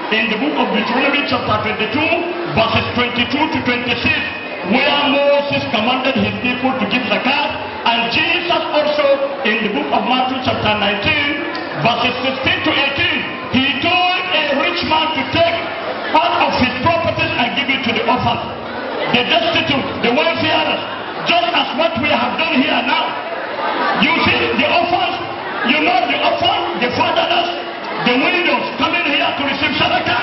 S4: in the book of Deuteronomy chapter twenty-two, verses twenty-two to twenty-six, where Moses commanded his people to give zakat, and Jesus also in the book of Matthew chapter nineteen, verses sixteen to eighteen, he told a rich man to take part of his properties and give it to the orphans, the destitute, the welfarers, just as what we have done here now. You see, the orphans, you know the orphans, the fatherless, the widows coming here to receive sadaqah.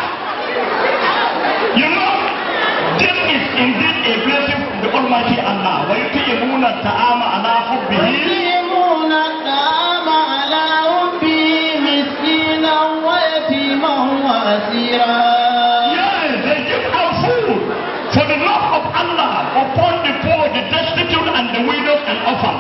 S4: You know, this is indeed a blessing from the Almighty Allah. وَيُطِعِمُونَ الطَّعَامَ عَلَى حُبِّهِ
S3: وَيُطِعِمُونَ الطَّعَامَ عَلَى حُبِّهِ مِسْكِينًا وَيَتِيمًا وَأَسِيرًا.
S4: Yes, they give out food for the love of Allah upon the poor, the destitute, and the widows and orphans.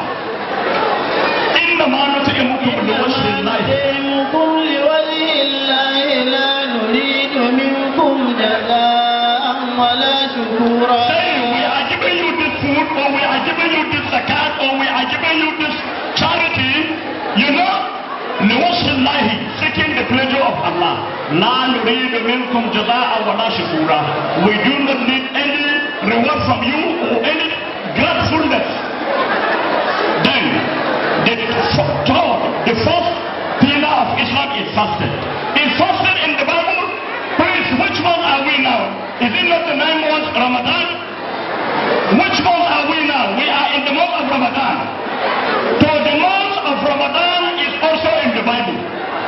S4: إِنَّمَا نُطْعِمُكُمْ لِوَجْهِ اللَّهِ
S3: لِوَجْهِ اللَّهِ لَا نُرِيدُ مِنكُمْ جَزَاءً وَلَا شُكُورًا.
S4: Say, we are giving you this food, or we are giving you this zakat, or we are giving you this charity, you know, لِوَجْهِ اللَّهِ, seeking the pleasure of Allah. لَا نُرِيدُ مِنكُمْ جَزَاءً وَلَا شُكُورًا. We do not need any reward from you or any gratefulness. Then, the third, the fourth pillar of Islam is fasting. Is fasting in the Bible? Please, which month are we now? Is it not the nine months Ramadan? Which month are we now? We are in the month of Ramadan. So the month of Ramadan is also in the Bible.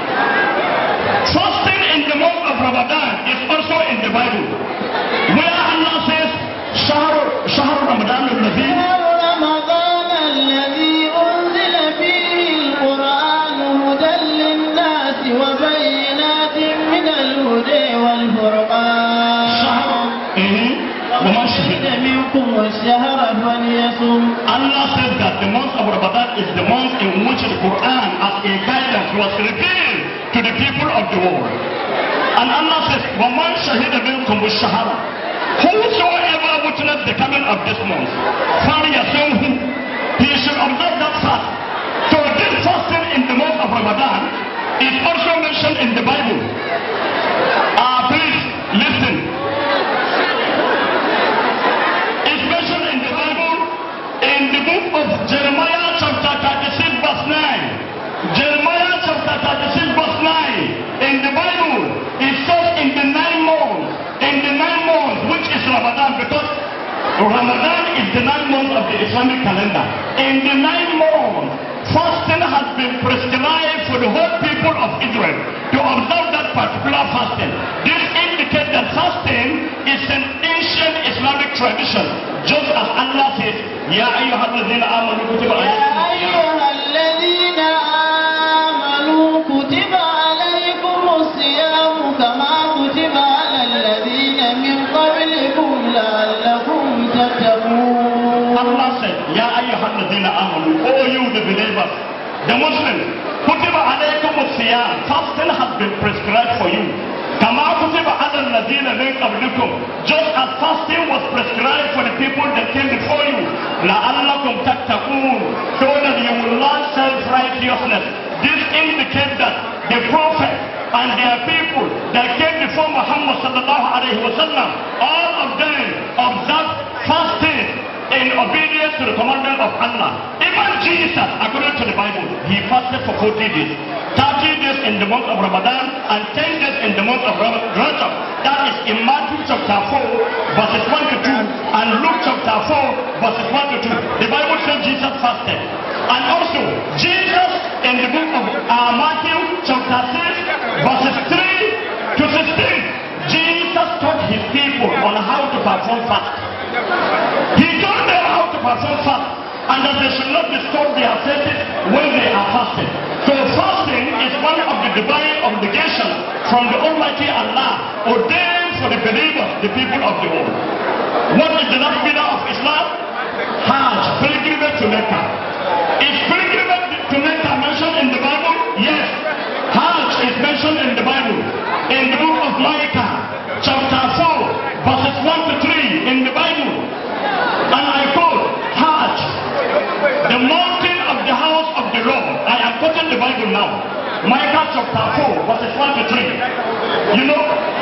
S4: Fasting in the month of Ramadan is also in the Bible. Where Allah says, شهر شهر رمضان الذي
S3: رمضان الذي أنزل فيه القرآن هدى للناس وبينات من الهدى والفرقان. ومن شهد منكم الشهر فليصم.
S4: Allah says that the month of Ramadan is the month in which the Quran as a guidance was revealed to the people of the world. And Allah says, وَمَنْ شَهِدَ مِنْكُمُ الشَّهَرَ, whosoever witnessed the coming of this month, فَلْيَصُمْهُ, he should observe that fast. So this fasting in the month of Ramadan is also mentioned in the Bible. Uh, please listen. It's mentioned in the Bible in the book of Jeremiah chapter thirty-six verse nine. Jeremiah chapter thirty-six verse nine. In the Bible, it says in the nine months, in the nine months, which is Ramadan, because Ramadan is the nine months of the Islamic calendar. In the nine months, fasting has been prescribed for the whole people of Israel to observe that particular fasting. This indicates that fasting is an ancient Islamic tradition, just as Allah says, Ya ayyuhalladhina amanu kutiba
S3: alaykum as-siyam kama kutiba ala alladhina min qablikum la'allakum tattaqun.
S4: Allah said, Ya ayyuhalladhina amanu, oh you the believers, the Muslims, kutiba alaykum as-siyam, fasting has been prescribed for you. Kama kutiba ala alladhina min qablikum, just as fasting was prescribed for the people that came before you. La'allakum tattaqun, so that you will learn self-righteousness. This indicates that the prophet and their people that came before Muhammad sallallahu alayhi wa sallam, all of them observed fasting in obedience to the commandment of Allah. Even Jesus, according to the Bible, he fasted for forty days. thirty days in the month of Ramadan and ten days in the month of Rajab. That is in Matthew chapter four, verses one to two, and Luke chapter four, verses one to two. The Bible says Jesus fasted. And also, Jesus in the book of uh, Matthew chapter six, verses three to sixteen, Jesus taught his people on how to perform fast. He told them how to perform fast, and that they should not disturb their faces when they are fasting. So fasting is one of the divine obligations from the Almighty Allah ordained for the believers, the people of the world. What is the last pillar of Islam? Hajj, pilgrimage to Mecca. Is pilgrimage to Mecca mentioned in the Bible? Yes. Hajj is mentioned in the Bible. In the book of Micah, chapter four, verses one to three in the Bible. And I quote, Hajj, the mountain of the house of the Lord. I am quoting the Bible now. Micah chapter four, verses one to three. You know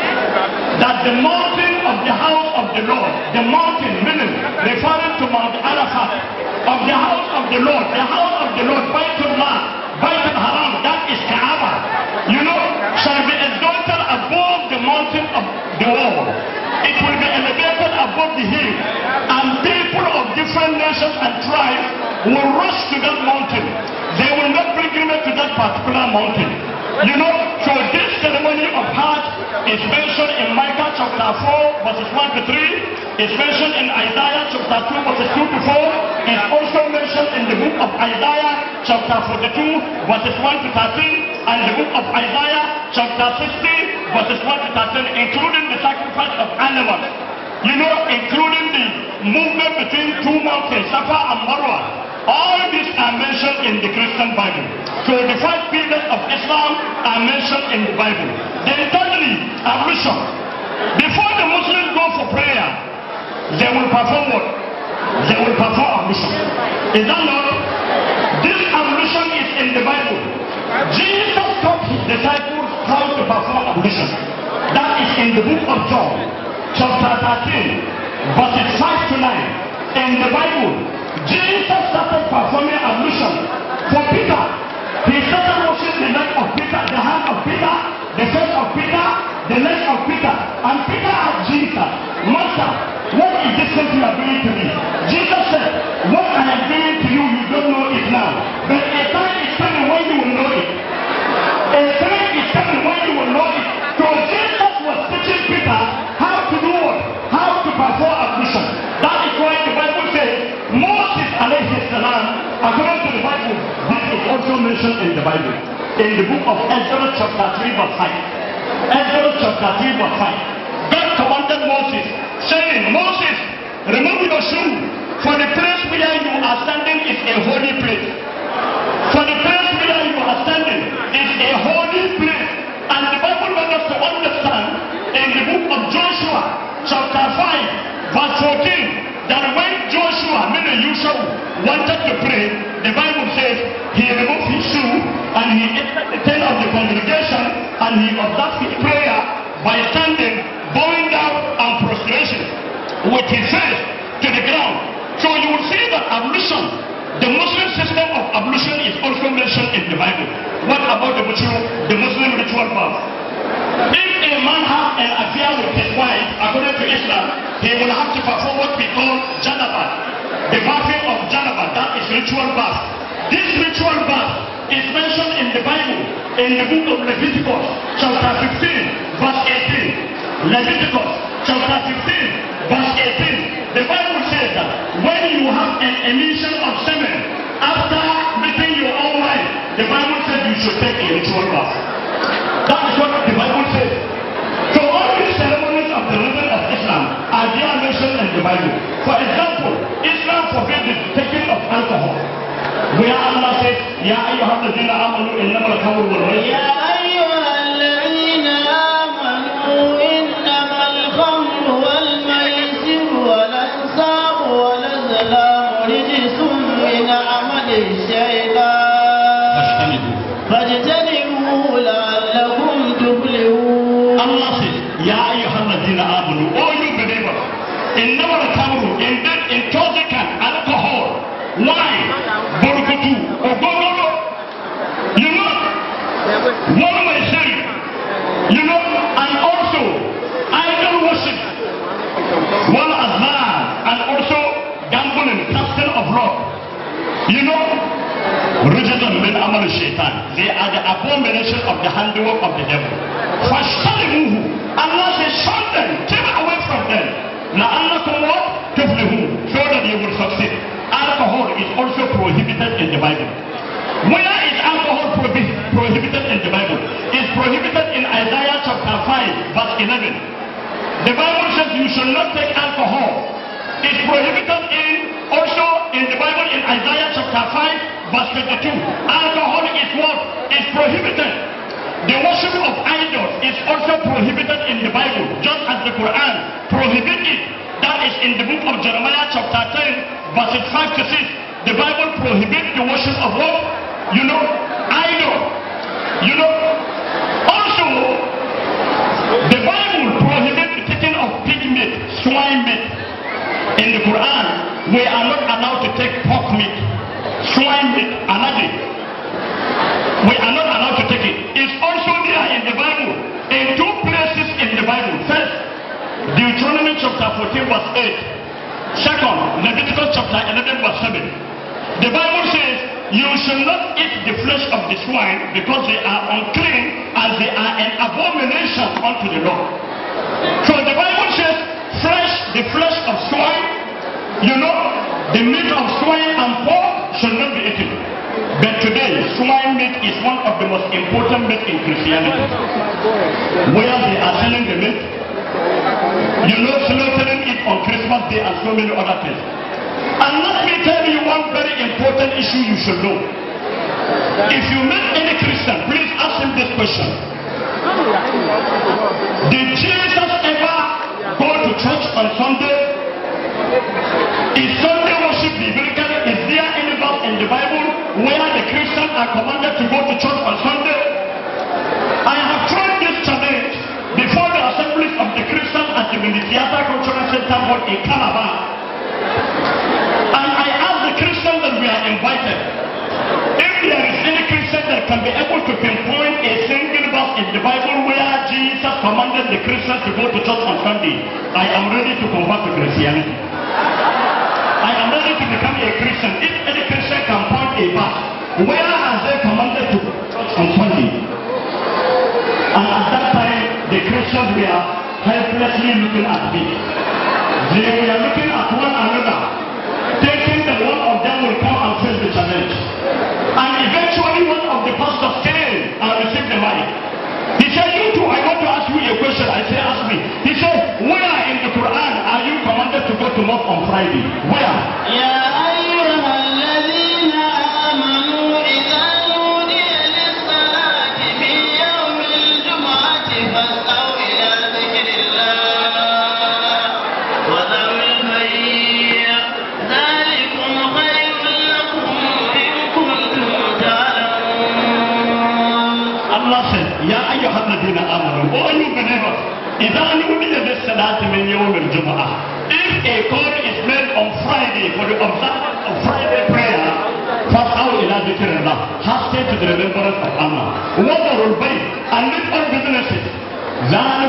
S4: that the mountain of the house of the Lord, the mountain, meaning referring to Mount Arafat, of the house of the Lord, the house of the Lord, Baitullah, Baitul Haram, that is Kaaba, you know, shall be exalted above the mountain of the world. It will be elevated above the hill, and people of different nations and tribes will rush to that mountain. They will not bring you to that particular mountain. You know, so this ceremony of Hajj is mentioned in Micah chapter four, verses one to three. It's mentioned in Isaiah chapter two, verses two to four. It's also mentioned in the book of Isaiah chapter forty-two, verses one to thirteen, and the book of Isaiah chapter sixty, verses one to thirteen, including the sacrifice of animals. You know, including the movement between two mountains, Safa and Marwa. All these are mentioned in the Christian Bible. So the five pillars of Islam are mentioned in the Bible. Then thirdly, ablution. Before the Muslims go for prayer, they will perform what? They will perform ablution. Is that not? This ablution is in the Bible. Jesus taught his disciples how to perform ablution. That is in the book of John, chapter thirteen, verses five to nine. In the Bible, Jesus started performing ablution for Peter. He started washing the leg of Peter, the hand of Peter, the face of Peter, the leg of Peter. And Peter asked Jesus, Master, what is this thing you are doing to me? Jesus said, what I am doing to you, you don't know it now. But a time is coming when you will know it. A time is coming when you will know it. So Jesus was teaching Peter how to do what? How to perform ablution. That is why the Bible says, Moses alayhi salam, according to the Bible, this is also mentioned in the Bible. In the book of Exodus chapter three verse five. Exodus chapter three verse five. God commanded Moses, saying, Moses, remove your shoe, for the place where you are standing is a holy place. For the place where you are standing is a holy place. And the Bible wants us to understand in the book of Joshua chapter five verse fourteen, that when Joshua, meaning Yusuf, wanted to pray, the Bible says he removed his shoe and he entered the tent of the congregation and he observed his prayer by standing, bowing down and prostration with his face to the ground. So you will see that ablution, the Muslim system of ablution, is also mentioned in the Bible. What about the Muslim, the Muslim ritual bath? If a man has an affair with his wife, according to Islam, he will have to perform what we call Janabat. The bathing of Janabat, that is ritual bath. This ritual bath is mentioned in the Bible, in the book of Leviticus, chapter fifteen, verse eighteen. Leviticus, chapter fifteen, verse eighteen. The Bible says that when you have an emission of semen after meeting your own wife, the Bible says you should take a ritual bath. That is what the Bible says. So all these ceremonies of the religion of Islam are there mentioned in the Bible. For example, Islam forbids the taking of alcohol. Where Allah says, Ya ayyuhalladhina amanu innamal khamru wal maisir.
S3: Ya ayyuhalladhina amanu innamal khamru wal maisir wal ansabu wal azlamu rijsun min amali shaytan. Fajtanibuhu la'allakum tuflihun.
S4: Allah says, Ya ayyuhalladhina amanu, all you believers, innamal khamru, indeed intoxicant alcohol, wine, burkutu, ogogoro, you know, one may say, you know, and also idol worship, one azman, and also gambling, casting of rock, you know, Rijatan min amal shaitan. They are the abomination of the handiwork of the devil. Fashtalimuhu. Allah says, shun them, keep away from them. La'allakum what? Tuflihun. So that you will succeed. Alcohol is also prohibited in the Bible. Where is alcohol prohi prohibited in the Bible? It's prohibited in Isaiah chapter five, verse eleven. The Bible says you should not take alcohol. It's prohibited in also in the Bible in Isaiah chapter five, verse twenty-two. Alcohol is what? Is prohibited. The worship of idols is also prohibited in the Bible, just as the Quran prohibits it. That is in the book of Jeremiah chapter ten, verses five to six. The Bible prohibits the worship of what? You know, idol.
S6: You know, also, the Bible prohibits the taking of pig meat, swine meat. In the Quran, we are not allowed to take pork meat, swine meat, another. We are not allowed to take it. It's also there in the Bible, in two places in the Bible. First, Deuteronomy chapter fourteen verse eight. Second, Leviticus chapter eleven verse seven. The Bible says, you should not eat the flesh of the swine because they are unclean as they are an abomination unto the Lord. So the Bible says, flesh, the flesh of swine, you know, the meat of swine and pork should not be eaten. But today, swine meat is one of the most important meat in Christianity. Where they are selling the meat, you know, slaughtering it on Christmas Day and so many other things. And let me tell you one very important issue you should know. If you meet any Christian, please ask him this question. Did Jesus ever go to church on Sunday? Is Sunday worship biblical? Is there any verse in the Bible where the Christians are commanded to go to church on Sunday? I have tried this challenge before the assemblies of the Christians at the Ministerial Cultural Center Hall in Calabar. And I asked the Christians that we are invited, if there is any Christian that can be able to pinpoint a single verse in the Bible where Jesus commanded the Christians to go to church on Sunday, I am ready to convert to Christianity. I am ready to become a Christian. If any Christian can point a verse, where are they commanded to go to church on Sunday? And at that time, the Christians were helplessly looking at me. They were looking at one another, thinking that one of them will come and face the challenge. And eventually one of the pastors came and received the mic. He said, you two, I want to ask you a question. I said, ask me. He said, where in the Quran are you commanded to go to mosque on Friday? Where? Yeah. If a call is made on Friday for the observance of Friday prayer, first out in Allah, hasten to the remembrance of Allah. What are will be and live on businesses. That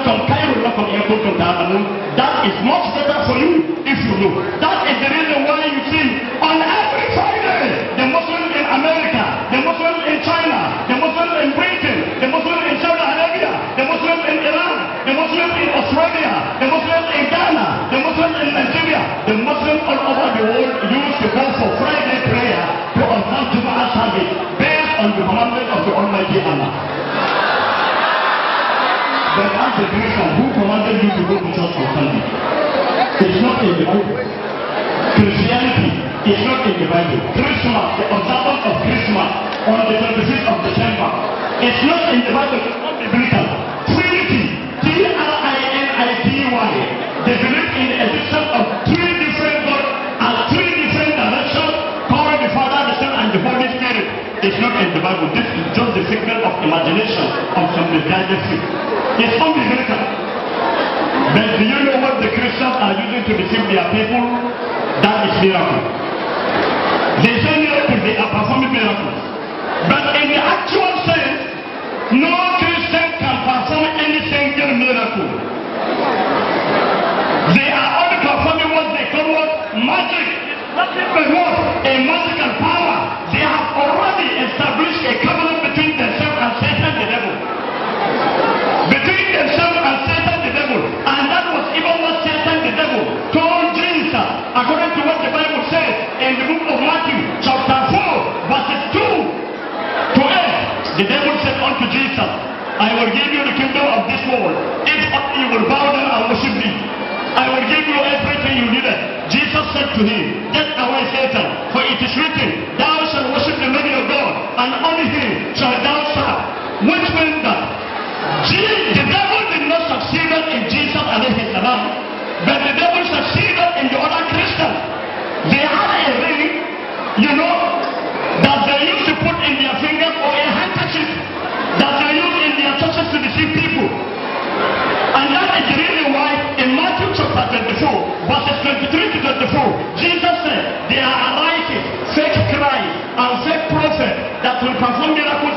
S6: is much better for you if you know. That is the reason why you see on every Friday the Muslims in America, the Muslims in China, the Muslims in Britain, the Muslims in Saudi Arabia, the Muslims in Iran, the Muslims in Australia, the Muslims in Ghana, the Muslims in Nigeria, the Muslims all over the world used to go for Friday prayer to observe Jumu'ah service based on the commandment of the Almighty Allah. But as the Christian, who commanded you to go to church on Sunday? It's not in the Bible. Christianity is not in the Bible. Christmas, the observance of Christmas on the twenty-fifth of December, it's not in the Bible. It's not biblical. Trinity, T R I N I T Y, they believe in the existence of three different gods and three different directions, called the Father, the Son, and the Holy Spirit. It's not in the Bible. This is just the figment of imagination of some misguided people. It's unbiblical. But do you know what the Christians are using to deceive their people? That is miracle. They say miracles, they are performing miracles. But in the actual sense, no Christian can perform any single miracle. They are only performing what they call what? Magic. Nothing but what? A magical power. They have already established a covenant between themselves and Satan the devil. Between themselves and Satan the devil. And that was even what Satan the devil told Jesus, according to what the Bible says in the book of Matthew, chapter four, verses two to eight. The devil said unto Jesus, I will give you the kingdom of this world, if only you will bow down and worship me. I will give you everything you needed. Jesus said to him, get away, Satan, for it is written, thou shalt worship the Lord your God, and only him shalt thou serve. Which means that the devil did not succeed in Jesus alayhi salam, but the devil succeeded in the other Christians. They had a ring, you know, that they used to put in their fingers, or a handkerchief that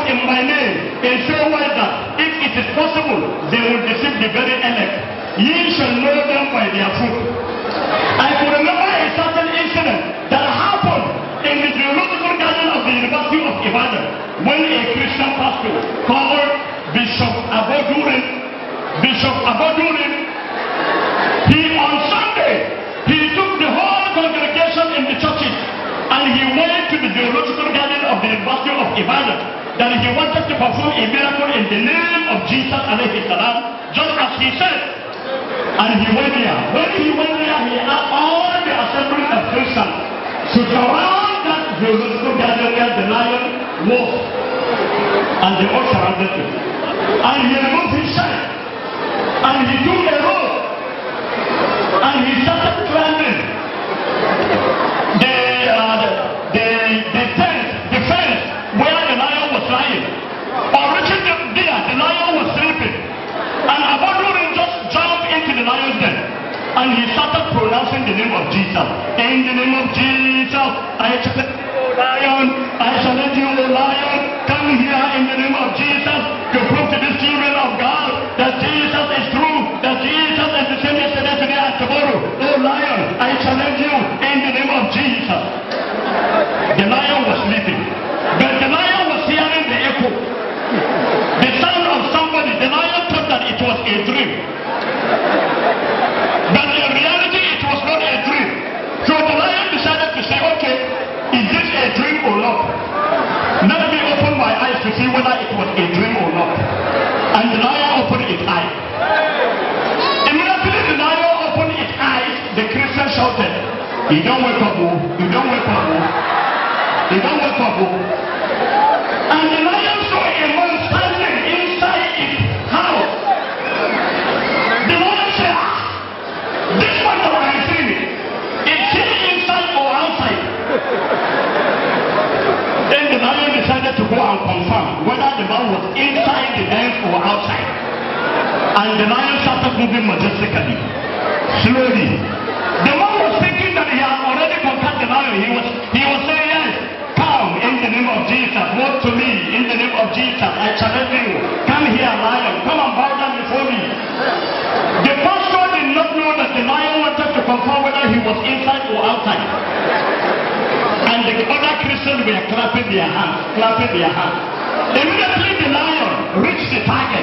S6: in my name, in so way that if it is possible, they will deceive the very elect. Ye shall know them by their fruit. I could remember a certain incident that happened in the geological garden of the University of Ibadan when a Christian pastor called Bishop Abodurin, Bishop Abodurin, he on Sunday, he took the whole congregation in the churches and he went to the geological garden of the University of Ibadan that he wanted to perform a miracle in the name of Jesus alayhi salam, just as he said. And he went there. When he went there, he asked all the assembly of Christians to surround that geological garden where the lion was. And they all surrounded him. And he removed his shirt. And he took a rope. And he started climbing the, uh, the, the, the tent, the fence where the lion was lying. On reaching there, the lion was sleeping. And Abodurin just jumped into the lion's den. And he started pronouncing the name of Jesus. In the name of Jesus, I challenge you, O lion. I challenge you, O lion. Come here in the name of Jesus to prove to the children of God that Jesus is true. That Jesus is the same yesterday, today, and tomorrow. O lion, I challenge you in the name of Jesus. The lion was sleeping. But the lion was hearing the echo. The sound of somebody. The lion thought that it was a dream. But in reality, it was not a dream. So the lion decided to say, okay, is this a dream or not? Let me open my eyes to see whether it was a dream or not. And the lion opened its eyes. Immediately the lion opened its eyes, the Christian shouted, you don't wake up, oh. You don't wake up, oh. You don't wake up, oh. And the lion saw a man standing inside its house. The lion said, ah, this one that I see, is he inside or outside? Then the lion decided to go and confirm whether the man was inside the fence or outside. And the lion started moving majestically, slowly. The man was thinking that he had already conquered the lion. He was, he was saying, yes, come in the name of Jesus. Walk to me in the name of Jesus. I challenge you. Come here, lion. Come and bow down before me. The pastor did not know that the lion wanted to confirm whether he was inside or outside. And the other Christians were clapping their hands, clapping their hands. Immediately the lion reached the target.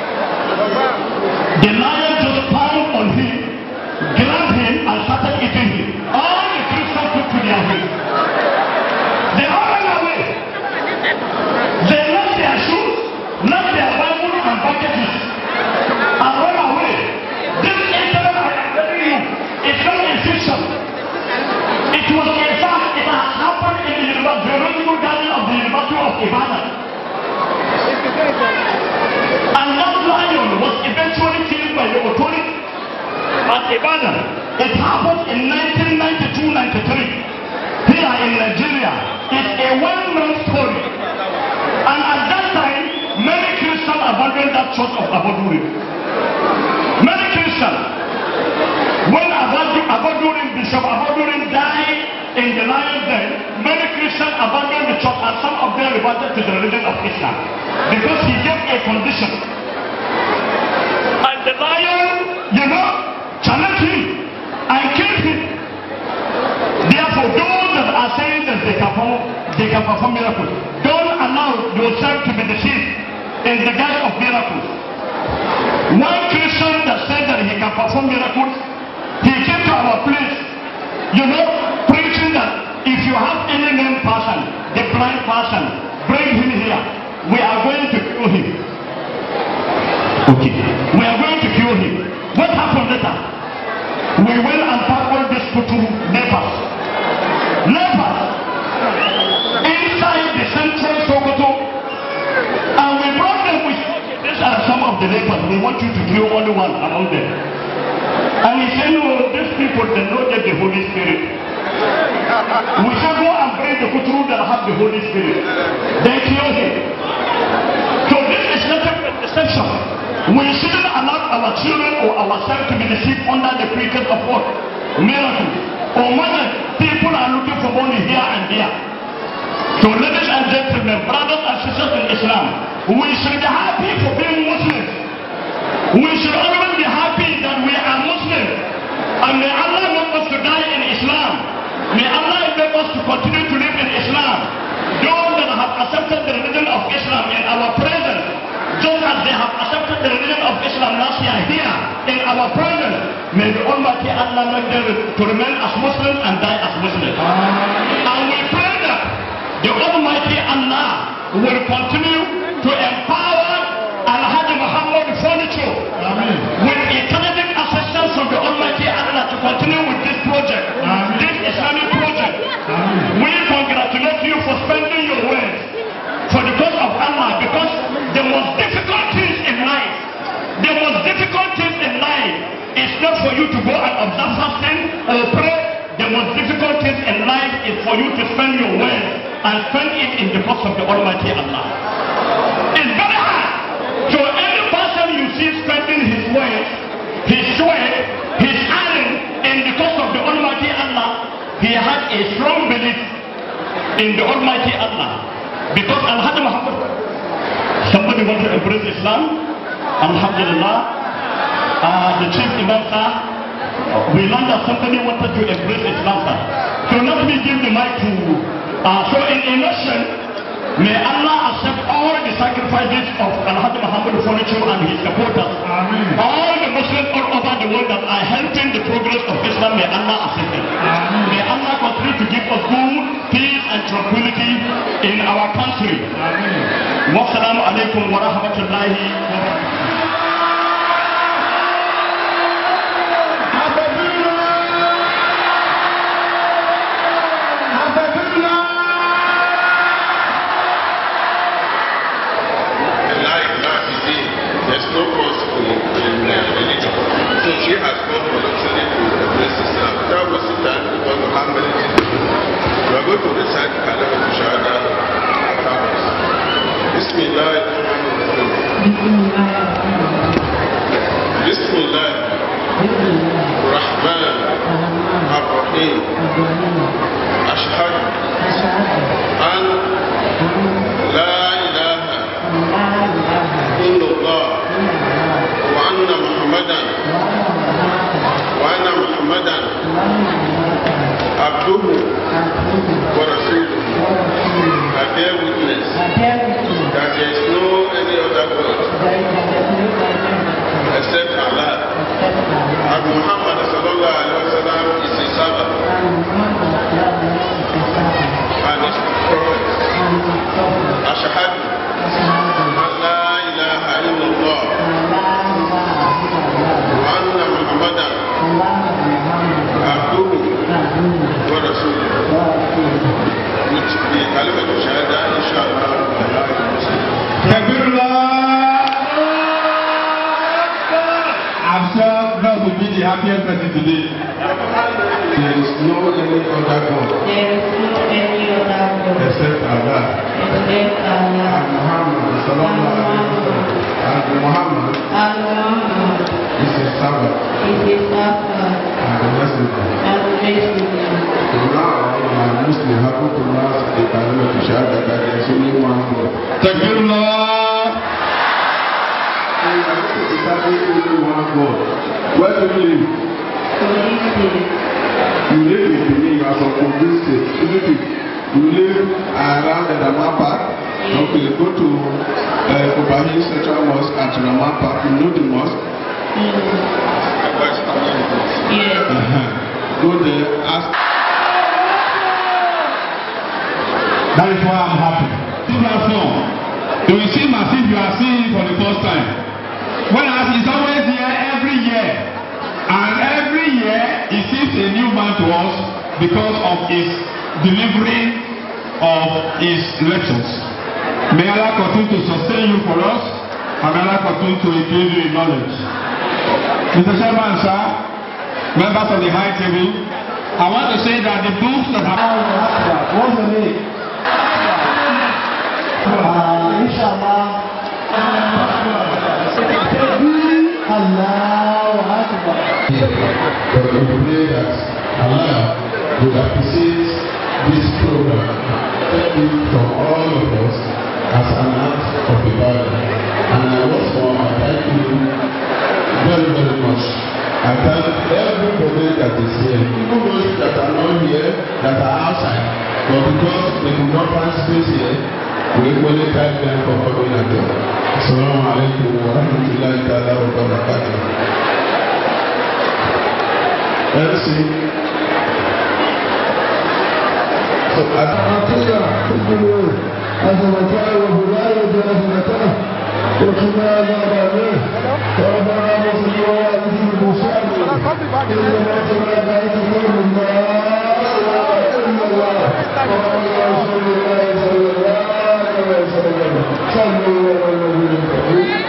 S6: The lion just pounced on him, grabbed him, and started eating him. All the Christians took to their feet. They all ran away. They left their shoes, left their Bible and buckets, and ran away. This incident I am telling you is not a fiction. It was a fact. It has happened in the geological garden of the University of Ibadan. And that lion was eventually killed by the authorities at Ibadan. It happened in nineteen ninety-two ninety-three here in Nigeria. It's a well-known story. And at that time, many Christians abandoned that church of Abodurin. Many Christians. When Abodurin, Bishop Abodurin died in the lion's den, many Christians abandoned the church and some of them reverted to the religion of Islam. Because he gave a condition. And the lion, you know, challenged him and killed him. Therefore, those that are saying that they can perform, they can perform miracles, don't allow yourself to be deceived in the guise of miracles. One Christian that said that he can perform miracles, he came to our place, you know, preaching that if you have any lame person, the blind person, bring him here. We are going to cure him. Okay. We are going to cure him. What happened later? We went and tackled these two lepers. Lepers inside the central Sokoto. And we brought them with, these are some of the lepers. We want you to cure only one among them. And he said, no, these people, they don't get the Holy Spirit. We shall go and bring the Kuturu that have the Holy Spirit. They cure him. So this is nothing but deception. We shouldn't allow our children or ourselves to be deceived under the pretext of what? Miracles. Or whether people are looking for money here and there. So ladies and gentlemen, brothers and sisters in Islam, we should be happy for being Muslims. We should always be happy that we are Muslims. And may Allah make us to die in Islam. May Allah make us to continue to live in Islam. Those that have accepted the religion of Islam in our presence, just as they have accepted the religion of Islam last year here in our presence, may the Almighty Allah make them to remain as Muslims and die as Muslims. And we pray that the Almighty Allah will continue to empower Al-Hadi Muhammad Furniture with intelligent assistance from the Almighty Allah to continue with this project, Amen. This Islamic project. Amen. We congratulate you for spending your wealth for the cause of Allah, because the most difficult things in life, the most difficult things in life is not for you to go and observe fasting or pray. The most difficult thing in life is for you to spend your wealth and spend it in the cause of the Almighty Allah. It's very hard. So any person you see spending his wealth, his sweat, his iron in the cause of the Almighty Allah, he had a strong belief in the Almighty Allah. Because Al-Hadi Muhammad, somebody wants to embrace Islam, Alhamdulillah, uh, the chief Imam sir, we learned that somebody wanted to embrace Islam, sir. So let me give the mic to, uh, so in a nation, may Allah accept all the sacrifices of Al-Hadi Muhammad Furniture and his supporters. Amen. All the Muslims all over the world that are helping the progress of Islam, may Allah accept them. Amen. May Allah continue to give us good peace and tranquility in our country. Amen. Wassalamu alaikum wa rahmatullahi wa barakatuh.
S1: No cause in religion. So she has come voluntarily to embrace Islam. That was the time because of how many people. We are going to recite Kalama to Shahada. Bismillah. Bismillah. Rahman. Ar-Rahim. Ashhad. An La ilaha illallah. وأن محمدا وأن محمدا عبده ورسوله. I bear witness that there is no any other God except Allah, and Muhammad sallallahu alaihi wasallam is his servant and his prophet. Ashhadu an la ilaha illallah وأن محمدا عبده ورسوله. Which the Kalima to Shahada, inshallah.
S2: I'm sure God will be the happiest person today.
S1: There is no any other God.
S3: There is no any other God
S1: except Allah.
S3: Except Allah.
S1: And Muhammad sallallahu alaihi wasallam. And Muhammad.
S3: And Muhammad.
S1: Is his servant.
S3: Is his servant.
S1: And the messenger.
S3: And the messenger.
S1: So now, my Muslim happen to us the Kalima to Shahada that there is only one God.
S2: Takbirullah.
S1: And I want to establish only one God. Where do you live? You live in Benin, you are from Kogi State, isn't it? You live around the Dama Park. Okay, go to uh, Kobahi Central Mosque at Dama Park. You know the mosque?
S3: Yes.
S1: Uh-huh. Go there, ask.
S2: That is why I'm happy. Two platform. You will see as if you are seeing it for the first time. When I ask, it's always here every year. And every year, he seems a new man to us because of his delivery of his lectures. May Allah continue to sustain you for us, and may Allah continue to increase you in knowledge. Mister Chairman, sir, members of the high table, I want to say that the books that have... What's the name? Uh, inshallah. Allah Akbar.
S1: But we pray that Allah would appreciate this program. it from all of us as an act of the Bible. And I once more I thank you very, very much. I thank everybody that is here, even those that are not here, that are outside. But because they could not find space here, we equally thank them for coming at them. Assalamu alaikum wa rahmatullahi ta'ala wa barakatuh. Let's see. So,
S2: أعطينا الدنيا أزمتها وبلاية أزمتها وكما ذهب فربنا مصر وعليه المسامر إنما تبعد من الله إلا الله ورسول الله صلى الله عليه وسلم صلوا على النبي الكريم.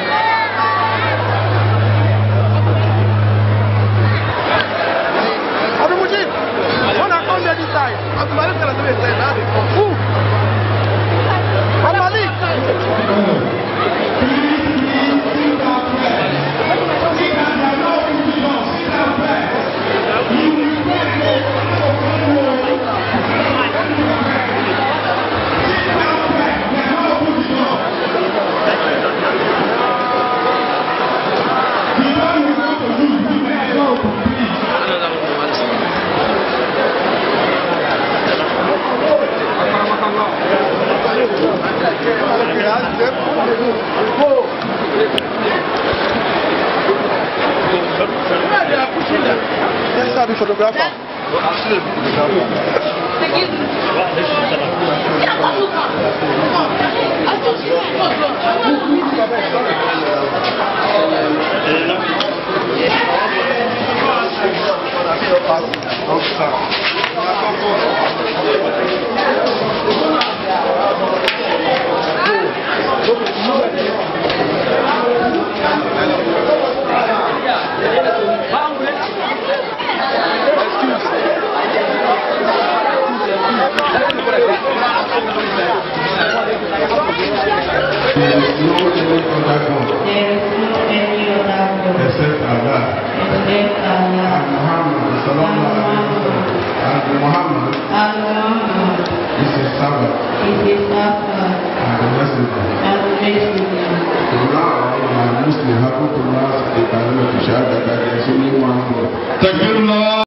S7: Photographer.
S1: Except Allah. And Muhammad, sallallahu alayhi wa sallam. And Muhammad is his servant and the messenger. So now, my Muslim happen to us the Kalima to shout that there is only one God.